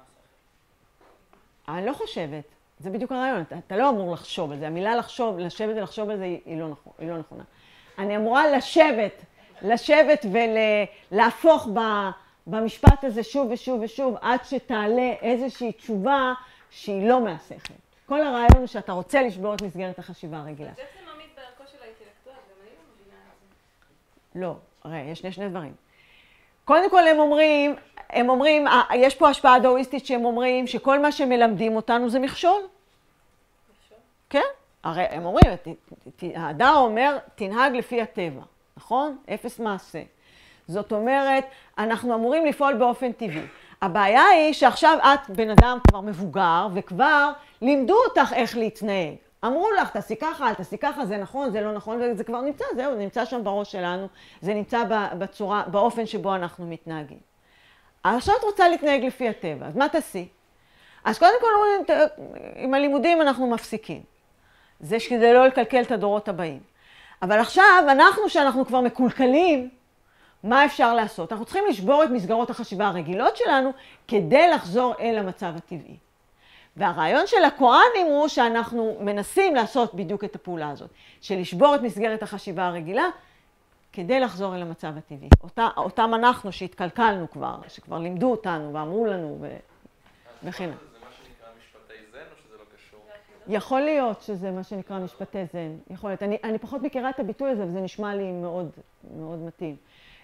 מהשכל? אני לא חושבת. זה בדיוק הרעיון. אתה, אתה לא אמור לחשוב על זה. המילה לחשוב, לשבת ולחשוב על זה היא, היא, לא, נכון, היא לא נכונה. אני אמורה לשבת, לשבת ולהפוך במשפט הזה שוב ושוב ושוב, עד שתעלה איזושהי תשובה שהיא לא מהשכל. כל הרעיון הוא שאתה רוצה לשבור את מסגרת החשיבה הרגילה. אז איך זה ממית בערכו של האינטלקטואל? גם אני לא מבינה את זה. לא, הרי יש שני שני דברים. קודם כל הם אומרים, הם אומרים, יש פה השפעה דאואיסטית שהם אומרים שכל מה שמלמדים אותנו זה מכשול. מכשול? כן? הרי הם אומרים, הדאו אומר, תנהג לפי הטבע, נכון? אפס מעשה. זאת אומרת, אנחנו אמורים לפעול באופן טבעי. הבעיה היא שעכשיו את בן אדם כבר מבוגר, וכבר לימדו אותך איך להתנהג. אמרו לך, תעשי ככה, אל תעשי ככה, זה נכון, זה לא נכון, וזה כבר נמצא, זהו, זה נמצא שם בראש שלנו, זה נמצא בצורה, באופן שבו אנחנו מתנהגים. עכשיו את רוצה להתנהג לפי הטבע, אז מה תעשי? אז קודם כל, עם הלימודים אנחנו מפסיקים. זה שכדי לא לקלקל את הדורות הבאים. אבל עכשיו, אנחנו שאנחנו כבר מקולקלים, מה אפשר לעשות? אנחנו צריכים לשבור את מסגרות החשיבה הרגילות שלנו, כדי לחזור אל המצב הטבעי. והרעיון של הכהנים הוא שאנחנו מנסים לעשות בדיוק את הפעולה הזאת, של לשבור את מסגרת החשיבה הרגילה, כדי לחזור אל המצב הטבעי. אותה, אותם אנחנו שהתקלקלנו כבר, שכבר לימדו אותנו ואמרו לנו ו... וכן. זה מה שנקרא משפטי זן או שזה לא קשור? יכול להיות שזה מה שנקרא משפטי זן. יכול להיות. אני, אני פחות מכירה את הביטוי הזה וזה נשמע לי מאוד, מאוד מתאים.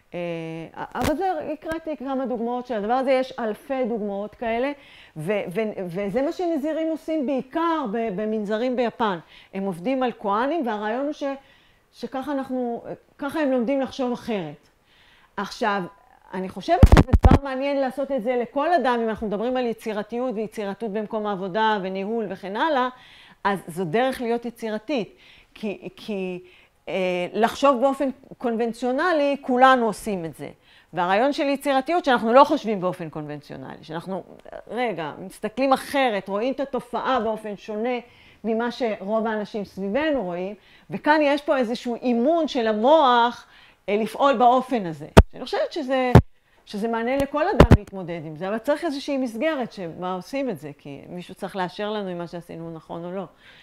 אבל זה, הקראתי כמה דוגמאות של הדבר הזה, יש אלפי דוגמאות כאלה, ו, ו, וזה מה שנזירים עושים בעיקר במנזרים ביפן. הם עובדים על כהנים, והרעיון הוא ש, שככה אנחנו, ככה הם לומדים לחשוב אחרת. עכשיו, אני חושבת שזה דבר מעניין לעשות את זה לכל אדם, אם אנחנו מדברים על יצירתיות ויצירתיות במקום העבודה וניהול וכן הלאה, אז זו דרך להיות יצירתית, כי, כי לחשוב באופן קונבנציונלי, כולנו עושים את זה. והרעיון של יצירתיות שאנחנו לא חושבים באופן קונבנציונלי, שאנחנו, רגע, מסתכלים אחרת, רואים את התופעה באופן שונה ממה שרוב האנשים סביבנו רואים, וכאן יש פה איזשהו אימון של המוח לפעול באופן הזה. אני חושבת שזה, שזה מעניין לכל אדם להתמודד עם זה, אבל צריך איזושהי מסגרת שבה עושים את זה, כי מישהו צריך לאשר לנו אם מה שעשינו נכון או לא.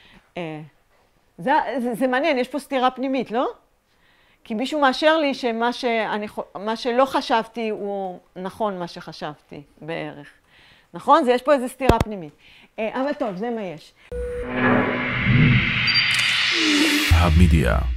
זה, זה, זה מעניין, יש פה סתירה פנימית, לא? כי מישהו מאשר לי שמה שאני, מה שלא חשבתי הוא נכון מה שחשבתי בערך. נכון? זה יש פה איזו סתירה פנימית. אבל טוב, זה מה יש. המדיה